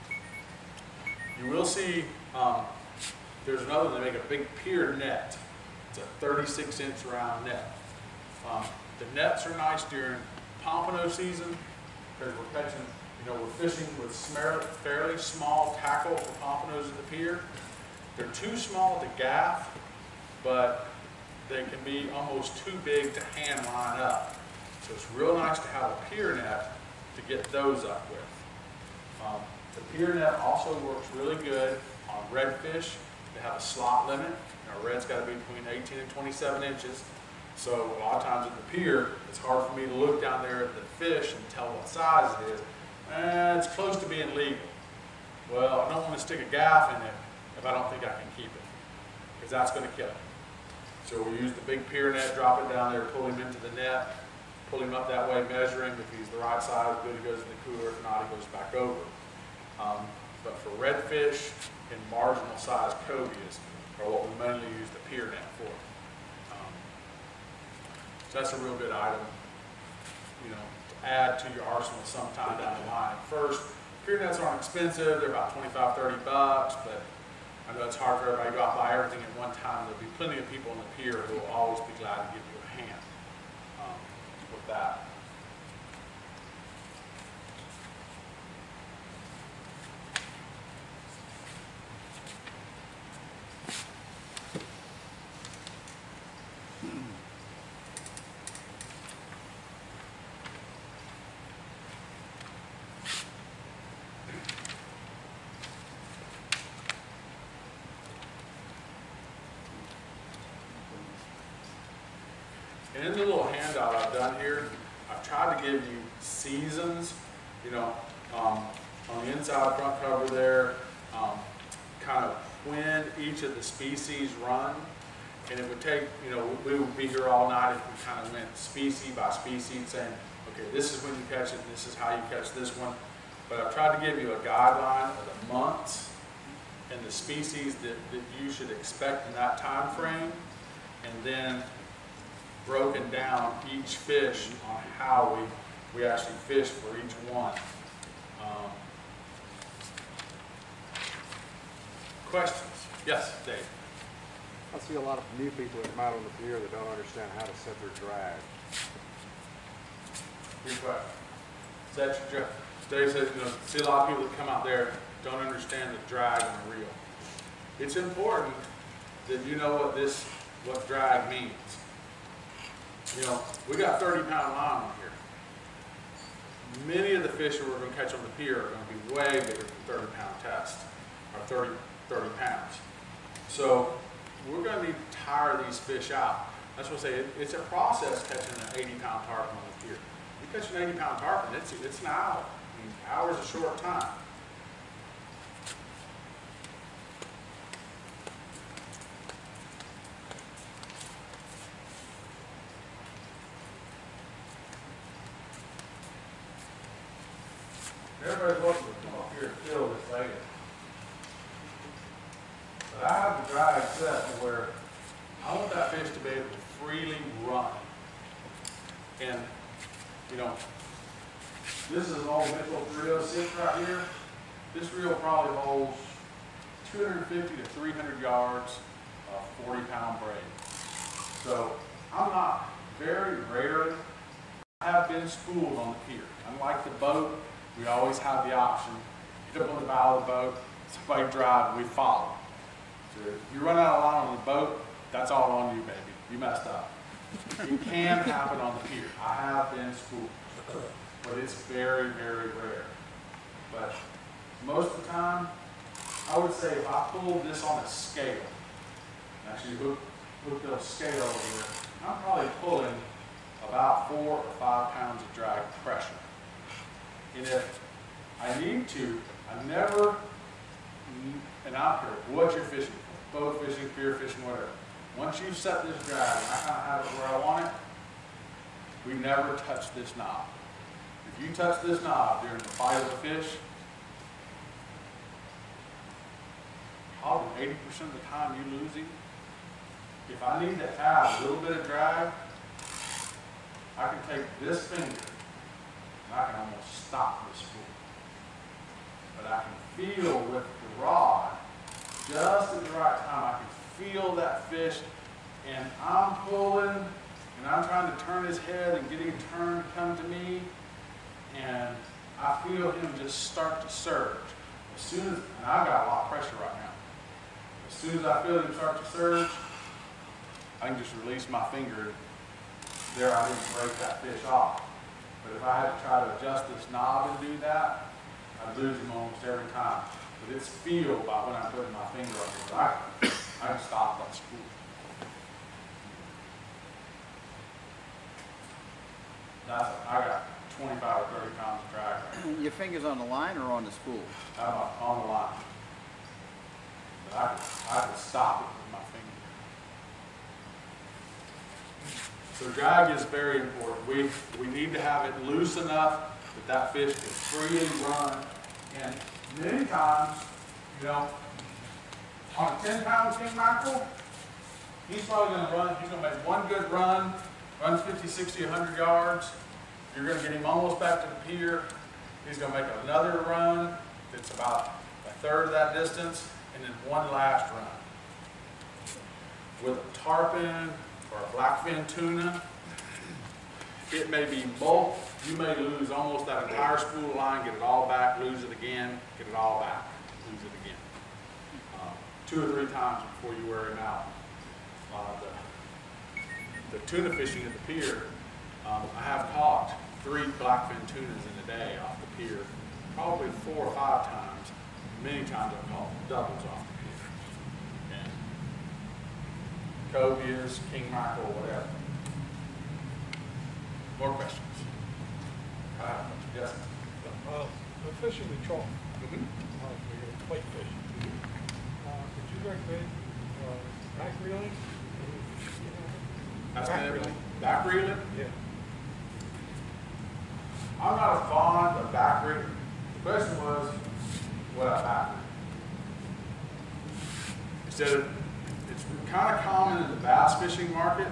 You will see, um, there's another one, they make a big pier net. It's a thirty-six inch round net. Um, the nets are nice during pompano season, because we're catching, you know, we're fishing with smer- fairly small tackle for pompanos at the pier. They're too small to gaff, but they can be almost too big to hand line up. So it's real nice to have a pier net to get those up with. Um, the pier net also works really good on redfish. They have a slot limit. Now, red's got to be between eighteen and twenty-seven inches. So a lot of times at the pier, it's hard for me to look down there at the fish and tell what size it is. Eh, it's close to being legal. Well, I don't want to stick a gaff in it if I don't think I can keep it, because that's going to kill it. So we use the big pier net, drop it down there, pull him into the net, pull him up that way, measure him. If he's the right size, good, he goes in the cooler. If not, he goes back over. Um, but for redfish and marginal size cobias are what we mainly use the pier net for. Um, so that's a real good item, you know, to add to your arsenal sometime down the line. First, pier nets aren't expensive. They're about twenty-five, thirty bucks, but I know it's hard for everybody to go out and buy everything at one time. There'll be plenty of people on the pier who will always be glad to give you a hand um, with that. And in the little handout I've done here, I've tried to give you seasons, you know, um, on the inside front cover there, um, kind of when each of the species run. And it would take, you know, we would be here all night if we kind of went species by species saying, okay, this is when you catch it, and this is how you catch this one. But I've tried to give you a guideline of the months and the species that, that you should expect in that time frame, and then broken down each fish on how we, we actually fish for each one. Um, questions? Yes, Dave? I see a lot of new people that come out on the pier that don't understand how to set their drag. Good question. Set your drag. Dave says, you know, see a lot of people that come out there don't understand the drag on a reel. It's important that you know what this, what drag means. You know, we got thirty pound line on here. Many of the fish that we're going to catch on the pier are going to be way bigger than thirty pound test, or thirty, thirty pounds. So we're going to need to tire these fish out. That's what I say, it, it's a process catching an eighty pound tarpon on the pier. You catch an eighty pound tarpon, it's, it's an hour. I mean, hour's a short time. Everybody's welcome to come up here and fill this later. But I have the drag set to where I want that fish to be able to freely run. And, you know, this is an old Mitchell three oh six right here. This reel probably holds two hundred fifty to three hundred yards of forty pound braid. So I'm not, very rarely, I have been spooled on the pier. Unlike the boat, we always have the option. Get up on the bow of the boat, somebody drive, we follow. So if you run out of line on the boat, that's all on you, baby. You messed up. It can happen on the pier. I have been spooled, but it's very, very rare. But most of the time, I would say if I pulled this on a scale, actually hook, hook the scale over here, I'm probably pulling about four or five pounds of drag pressure. And if I need to, I never, and I don't care what you're fishing for, boat fishing, pier fishing, whatever. Once you've set this drag, and I kind of have it where I want it, we never touch this knob. If you touch this knob during the fight of a fish, probably eighty percent of the time you lose him. If I need to add a little bit of drag, I can take this finger and I can almost stop this spool. But I can feel with the rod, just at the right time, I can feel that fish, and I'm pulling, and and I'm trying to turn his head and get him turned to come to me, and I feel him just start to surge. As soon as, and I've got a lot of pressure right now. As soon as I feel him start to surge, I can just release my finger. There, I didn't break that fish off. But if I had to try to adjust this knob and do that, I'd lose him almost every time. But it's feel by when I'm putting my finger up there. I, I can stop that spool. That's, I got twenty-five or thirty pounds of drag right now. Your finger's on the line or on the spool? I'm on the line. But I could, I could stop it with my finger. So drag is very important. We, we need to have it loose enough that that fish can freely run. And many times, you know, on a ten pound king mackerel, he's probably going to run, he's going to make one good run, run fifty, sixty, a hundred yards. You're going to get him almost back to the pier. He's going to make another run that's about a third of that distance, and then one last run. With a tarpon or a blackfin tuna, it may be bulk. You may lose almost that entire spool of line, get it all back, lose it again, get it all back, lose it again. Um, two or three times before you wear him out. Uh, the, the tuna fishing at the pier, um, I have caught three blackfin tunas in a day off the pier, probably four or five times. Many times I've caught doubles off the pier. And cobias, king mackerel, whatever. More questions? I have a bunch. Yes. Uh, we're fishing the chalk, Mm-hmm. uh, for your plate fishing. Uh, could you recommend, uh, back reeling? That's Back been everything. reeling. Back reeling? Yeah. I'm not a fond of back reeling. The question was, what I back reel? Instead of, it's kind of common in the bass fishing market.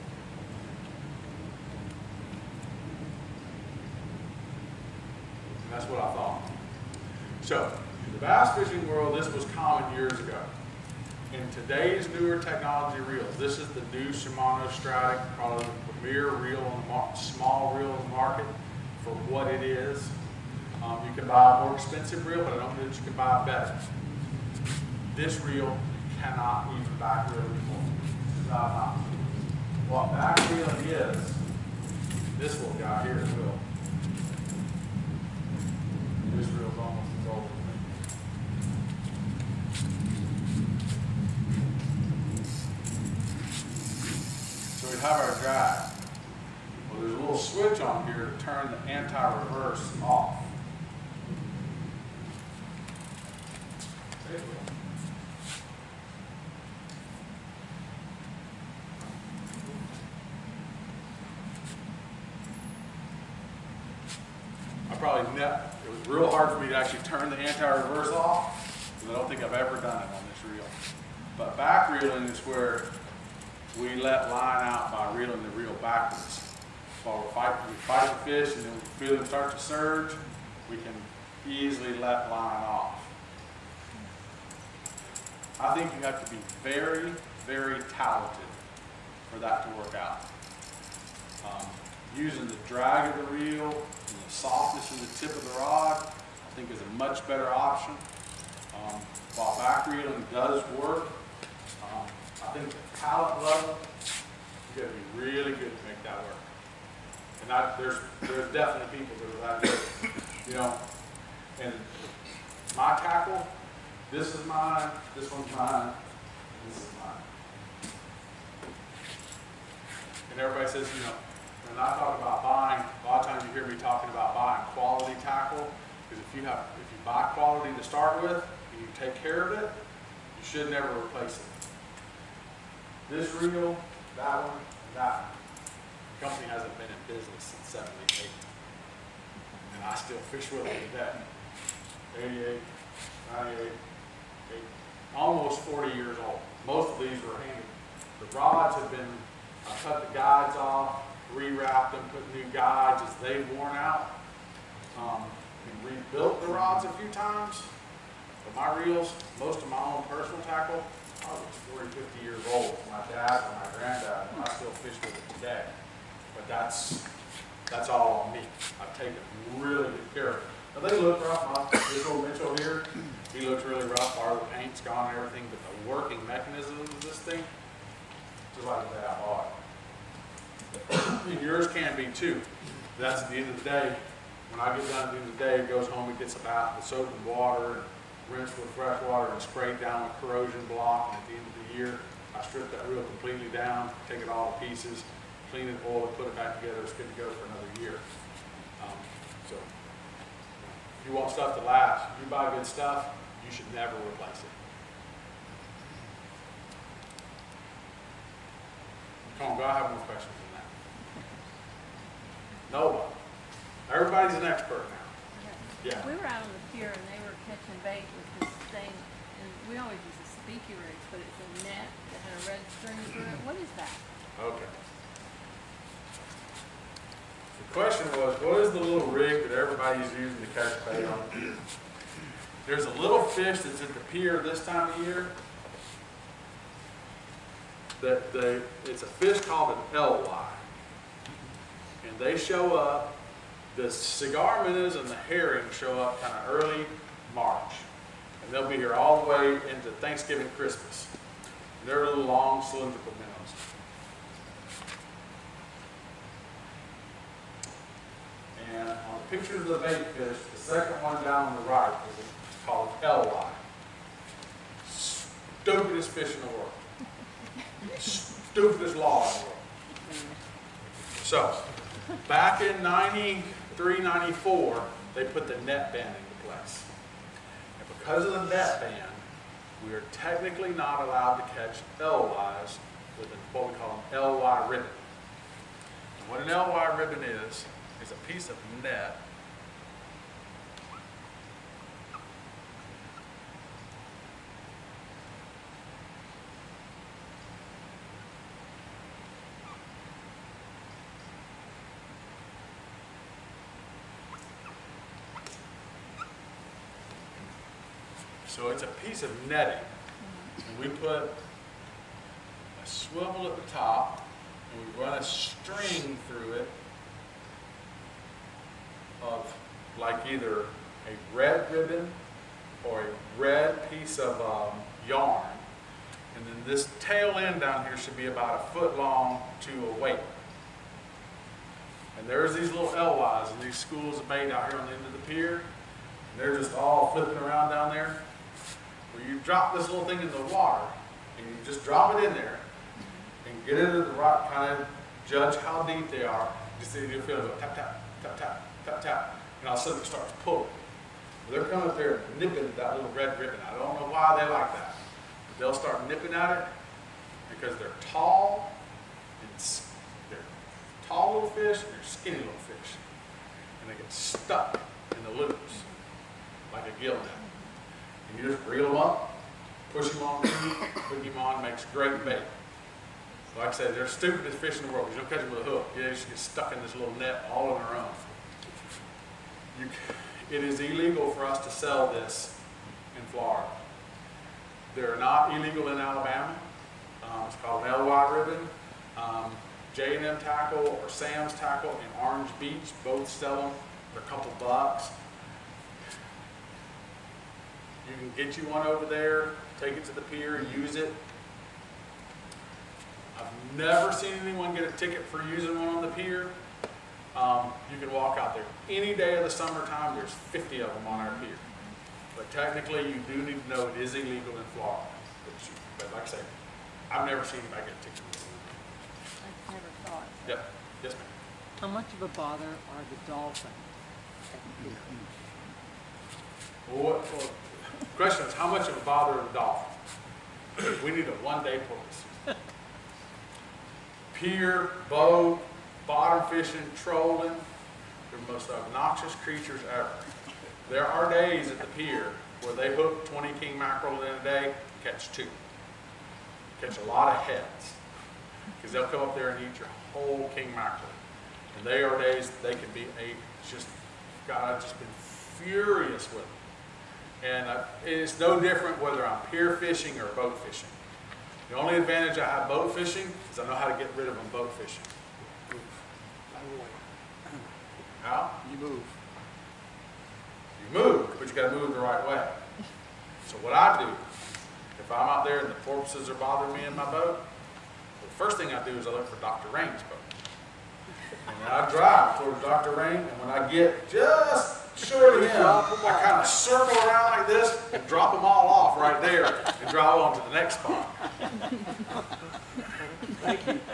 And that's what I thought. So, in the bass fishing world, this was common years ago. In today's newer technology reels, this is the new Shimano Stratic, probably the premier reel on the mar small reel on the market for what it is. Um, you can buy a more expensive reel, but I don't know that you can buy a better. This reel cannot even back reel anymore. It's not an option. What back reeling is, this little guy here will. This reel's almost as old as me. So we have our drag. Well, there's a little switch on here to turn the anti-reverse off. I probably never, it was real hard for me to actually turn the anti-reverse off, because I don't think I've ever done it on this reel. But back reeling is where we let line out by reeling the reel backwards. While we fight, we fight the fish and then we feel them start to surge, we can easily let line off. I think you have to be very, very talented for that to work out. Um, using the drag of the reel and the softness of the tip of the rod, I think is a much better option. Um, while back reeling does work, um, I think the talent level, you got to be really good to make that work. And I, there's there's definitely people that are that good, you know. And my tackle, this is mine, this one's mine, this is mine. And everybody says, you know, when I talk about buying, a lot of times you hear me talking about buying quality tackle, because if you have, if you buy quality to start with, and you take care of it, you should never replace it. This reel, that one, and that one. The company hasn't been in business since seventy-eight, and I still fish with it today. eighty-eight, ninety-eight, eight, almost forty years old. Most of these were handled. The rods have been, I cut the guides off, rewrapped them, put new guides as they've worn out. Um, we rebuilt the rods a few times, but my reels, most of my own personal tackle, I was forty, fifty years old. My dad and my granddad, and I still fish with it today. But that's, that's all on me. I've taken really good care of it. Now they look rough, my, this old Mitchell here, he looks really rough, part of the paint's gone and everything, but the working mechanism of this thing, just like that hard. And yours can be too. That's at the end of the day. When I get done at the end of the day, it goes home, it gets a bath with soap and water, rinse with fresh water, and spray it down with corrosion block. And at the end of the year, I strip that reel completely down, take it all to pieces, clean it, oil it, put it back together. It's good to go for another year. Um, so, if you want stuff to last, you buy good stuff, you should never replace it. Come on, go. I have more questions than that. Nobody. Everybody's an expert now. Yeah. We were out on the pier and they were catching bait with this thing, and we always use a speaky rig, but it's a net that had a red string through it. What is that? Okay. The question was, what is the little rig that everybody's using to catch bait on the pier? There's a little fish that's at the pier this time of year. That they, it's a fish called an L Y. And they show up. The cigar minnows and the herring show up kind of early March. And they'll be here all the way into Thanksgiving, Christmas. And they're little long cylindrical minnows. And on the picture of the bait fish, the second one down on the right is called L Y. Stupidest fish in the world. Stupidest law in the world. So, back in ninety-three, ninety-four, they put the net ban into place. And because of the net ban, we are technically not allowed to catch L Ys with what we call an L Y ribbon. And what an L Y ribbon is, is a piece of net So it's a piece of netting, and we put a swivel at the top, and we run a string through it of like either a red ribbon or a red piece of um, yarn, and then this tail end down here should be about a foot long to a weight. And there's these little L Ys and these schools of bait out here on the end of the pier, and they're just all flipping around down there. Where you drop this little thing in the water, and you just drop it in there, and get it to the right kind of judge how deep they are. Just see you feel it go tap tap tap tap tap tap, and all of a sudden it starts pulling. They're coming up there and nipping at that little red ribbon. I don't know why they like that, but they'll start nipping at it because they're tall. It's they're tall little fish and they're skinny little fish, and they get stuck in the loops like a gill net. You just reel them up, push them on the feet, hook them on, makes great bait. Like I said, they're the stupidest fish in the world because you don't catch them with a hook. You just get stuck in this little net all on their own. You, it is illegal for us to sell this in Florida. They're not illegal in Alabama. Um, it's called an L Y ribbon. Um, J and M Tackle or Sam's Tackle in Orange Beach both sell them. They're a couple bucks. You can get you one over there, take it to the pier, use it. I've never seen anyone get a ticket for using one on the pier. Um, you can walk out there any day of the summertime. There's fifty of them on our pier. But technically, you do need to know it is illegal in Florida. But, you, but like I say, I've never seen anybody get a ticket. I never thought. Yep. Yes, ma'am. How much of a bother are the dolphins? Well, what, well, the question is, how much of a bother are the dolphins? We need a one-day police. Pier, boat, bottom fishing, trolling, they're the most obnoxious creatures ever. There are days at the pier where they hook twenty king mackerel in a day, catch two. Catch a lot of heads. Because they'll come up there and eat your whole king mackerel. And they are days that they can be a, just, God, I've just been furious with them. And uh, it's no different whether I'm pier fishing or boat fishing. The only advantage I have boat fishing is I know how to get rid of them boat fishing. How? You move. You move, but you gotta move the right way. So what I do, if I'm out there and the porpoises are bothering me in my boat, the first thing I do is I look for Doctor Rain's boat. And then I drive towards Doctor Rain, and when I get just short of him, I kind of circle around like this and drop them all off right there and drive on to the next spot. Thank you.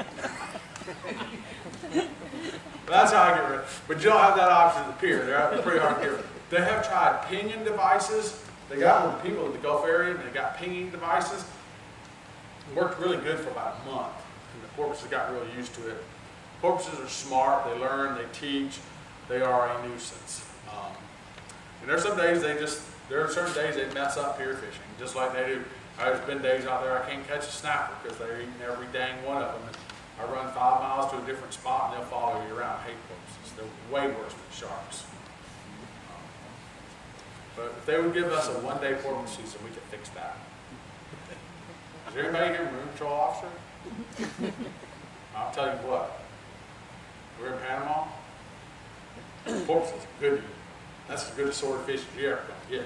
That's how I get rid. But you don't have that option at the pier. They're out- they're pretty hard to get rid. They have tried pinion devices. They got one of the people at the Gulf area, and they got pinging devices. It worked really good for about a month, and the porpoises got really used to it. Porpoises are smart. They learn. They teach. They are a nuisance. Um, and there's some days they just, there are certain days they mess up pier fishing, just like they do. There's been days out there I can't catch a snapper because they're eating every dang one of them. And I run five miles to a different spot and they'll follow you around. I hate porpoises. They're way worse than sharks. Um, but if they would give us a one-day porpoise season, we could fix that. Is there anybody here marine patrol officer? I'll tell you what. We're in Panama. Porpoises are good to eat. That's as good a sort of fish as you're ever going to get.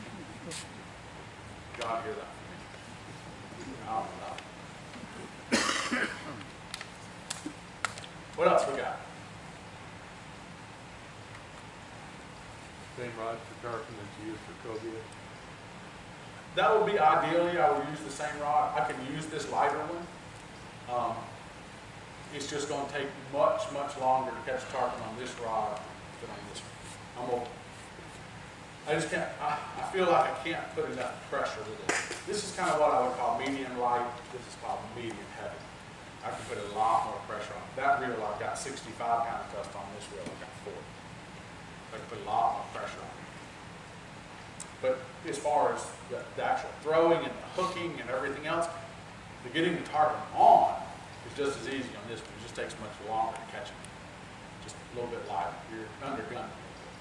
God hear that. I don't know. What else we got? Same rod for tarpon that's used for cobia. That would be ideally, I would use the same rod. I can use this lighter one. Um, it's just going to take much, much longer to catch tarpon on this rod than on this one. I'm old. I just can't, I, I feel like I can't put enough pressure with it. This is kind of what I would call medium light. This is called medium heavy. I can put a lot more pressure on it. That reel I've got sixty-five pound test on. This reel I've got forty. I can put a lot more pressure on it. But as far as the, the actual throwing and the hooking and everything else, the getting the tarpon on is just as easy on this one. It just takes much longer to catch it. Just a little bit lighter. You're undergunned.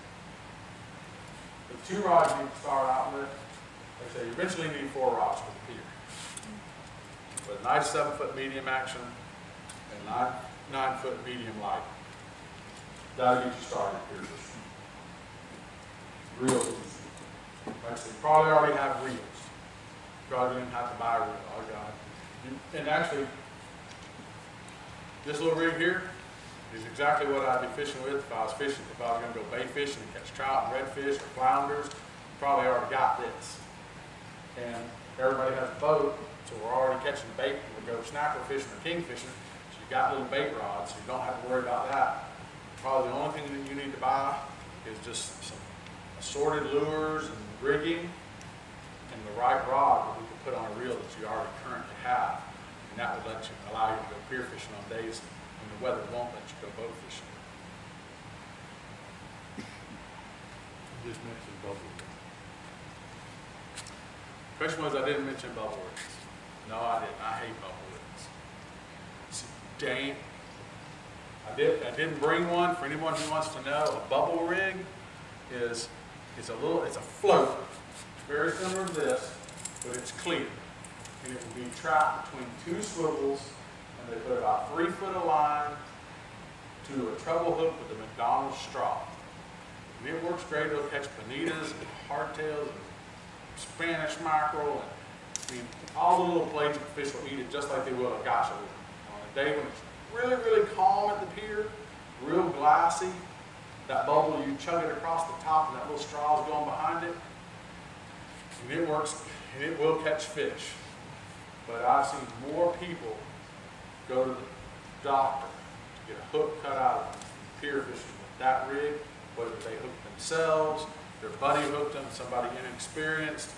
The two rods you need to start out with, like I say, you eventually need four rods for the pier. With a nice seven foot medium action and nine, nine foot medium light. That'll get you started here. Real easy. Like I said, you probably already have reels. You probably didn't have to buy a reel. All you got. You, and actually, this little rig here is exactly what I'd be fishing with if I was fishing. If I was going to go bait fishing and catch trout and redfish or flounders, probably already got this. And everybody has a boat, so we're already catching bait. We go snapper fishing or king fishing, so you got little bait rods, so you don't have to worry about that. Probably the only thing that you need to buy is just some assorted lures and rigging and the right rod that we can put on a reel that you already currently have. And that would let you allow you to go pier fishing on days when the weather won't let you go boat fishing. You just mentioned bubble. Question was, I didn't mention bubble rigs. No, I didn't. I hate bubble rigs. It's dang. I did. I didn't bring one. For anyone who wants to know, a bubble rig is it's a little. It's a float. It's very similar to this, but it's clear, and it will be trapped between two swivels, and they put about three foot of line to a treble hook with a McDonald's straw. And it works great. It'll catch bonitas and hardtails and Spanish mackerel, and I mean, all the little pelagic fish will eat it just like they will a gotcha worm. On a day when it's really, really calm at the pier, real glassy, that bubble, you chug it across the top and that little straw is going behind it, and it works, and it will catch fish. But I've seen more people go to the doctor to get a hook cut out of pier fishing with that rig, whether they hook themselves, their buddy hooked them, somebody inexperienced.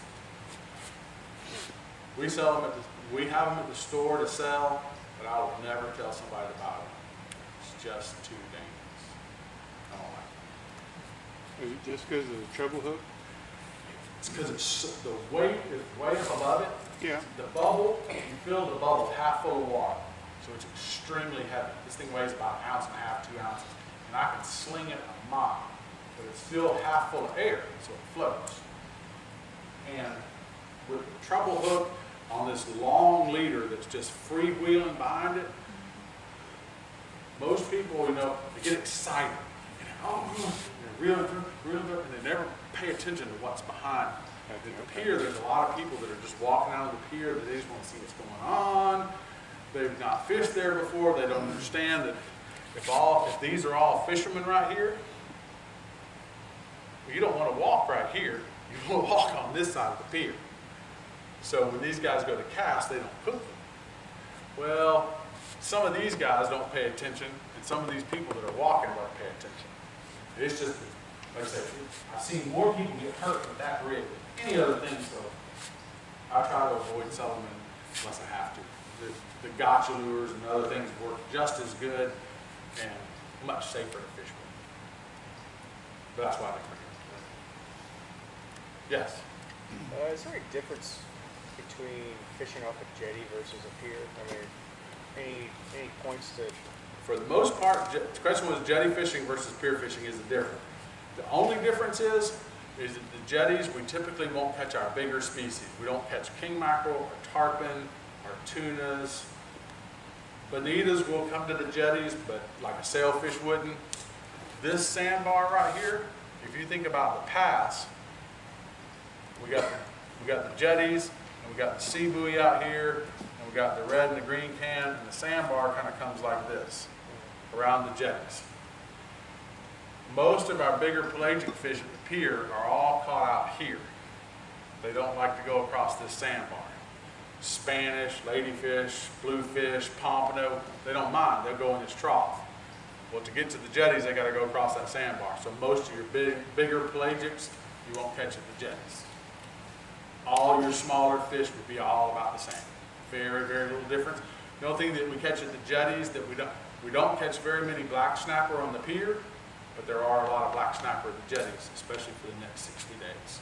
We sell them at the, we have them at the store to sell, but I would never tell somebody to buy them. It's just too dangerous. I don't like it. Is it just because of the treble hook? It's because it's so- the weight is way up above it. Yeah. The bubble, you fill the bubble half full of water, so it's extremely heavy. This thing weighs about an ounce and a half, two ounces, and I can sling it a mile. But it's still half full of air, so it floats. And with the treble hook on this long leader that's just freewheeling behind it, most people, you know, they get excited. oh, they're reeling through, reeling through, and they never pay attention to what's behind. At the pier, there's a lot of people that are just walking out of the pier that they just want to see what's going on. They've not fished there before. They don't understand that if all, if these are all fishermen right here, well, you don't want to walk right here. You want to walk on this side of the pier. So when these guys go to cast, they don't hook them. Well, some of these guys don't pay attention, and some of these people that are walking don't pay attention. It's just, like I said, I've seen more people get hurt with that rig than any other thing, so I try to avoid selling them unless I have to. The, the gotcha lures and other things work just as good and much safer to fish with. But that's why I bring it. Yes? Uh, is there a difference between fishing off a jetty versus a pier? I mean, any any points to? For the most part, the question was jetty fishing versus pier fishing is the difference. The only difference is, is that the jetties, we typically won't catch our bigger species. We don't catch king mackerel or tarpon or tunas. Bonitas will come to the jetties, but like a sailfish wouldn't. This sandbar right here, if you think about the pass, we got, we got the jetties, and we got the sea buoy out here, and we got the red and the green can, and the sandbar kind of comes like this around the jetties. Most of our bigger pelagic fish at the pier are all caught out here. They don't like to go across this sandbar. Spanish, ladyfish, bluefish, pompano, they don't mind. They'll go in this trough. Well, to get to the jetties, they got to go across that sandbar. So most of your big, bigger pelagics, you won't catch at the jetties. All your smaller fish would be all about the same. Very, very little difference. The only thing that we catch at the jetties that we don't, we don't catch very many black snapper on the pier, but there are a lot of black snapper at the jetties, especially for the next sixty days.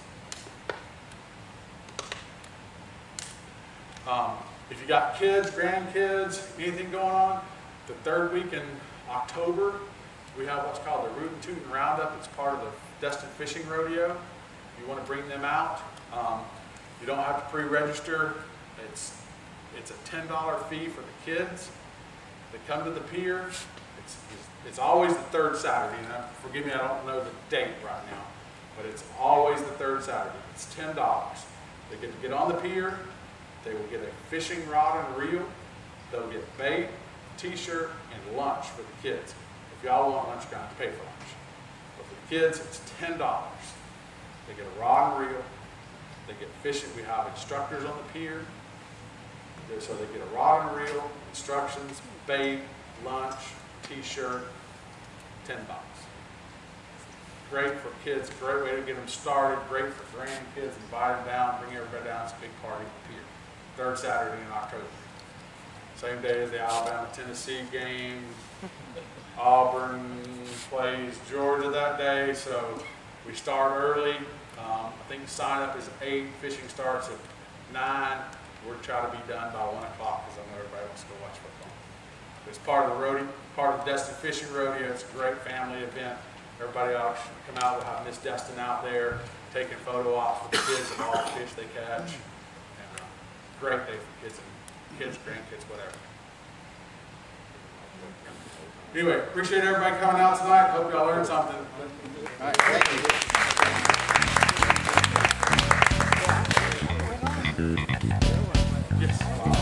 Um, if you got kids, grandkids, anything going on, the third week in October, we have what's called the Root and Tootin' Roundup. It's part of the Destin Fishing Rodeo. You want to bring them out. Um, you don't have to pre-register. It's, it's a ten dollar fee for the kids. They come to the pier. It's, it's, it's always the third Saturday. And I, forgive me, I don't know the date right now, but it's always the third Saturday. It's ten dollars. They get to get on the pier. They will get a fishing rod and reel. They'll get bait, t-shirt, and lunch for the kids. If y'all want lunch, you're going to have to pay for lunch. But for the kids, it's ten dollars. They get a rod and reel. They get fishing. We have instructors on the pier. So they get a rod and reel, instructions, bait, lunch, t-shirt, ten bucks. Great for kids, great way to get them started, great for grandkids, invite them down, bring everybody down. It's a big party at the pier. Third Saturday in October. Same day as the Alabama-Tennessee game. Auburn plays Georgia that day, so we start early. Um, I think the sign up is eight, fishing starts at nine. We're trying to be done by one o'clock because I know everybody wants to go watch football. It's part of the rodeo, part of the Destin Fishing Rodeo. It's a great family event. Everybody ought to come out. We'll have Miss Destin out there taking photo ops with the kids of all the fish they catch. And, uh, great day for kids and kids, grandkids, whatever. Anyway, appreciate everybody coming out tonight. Hope y'all learned something. All right, thank you. Yes.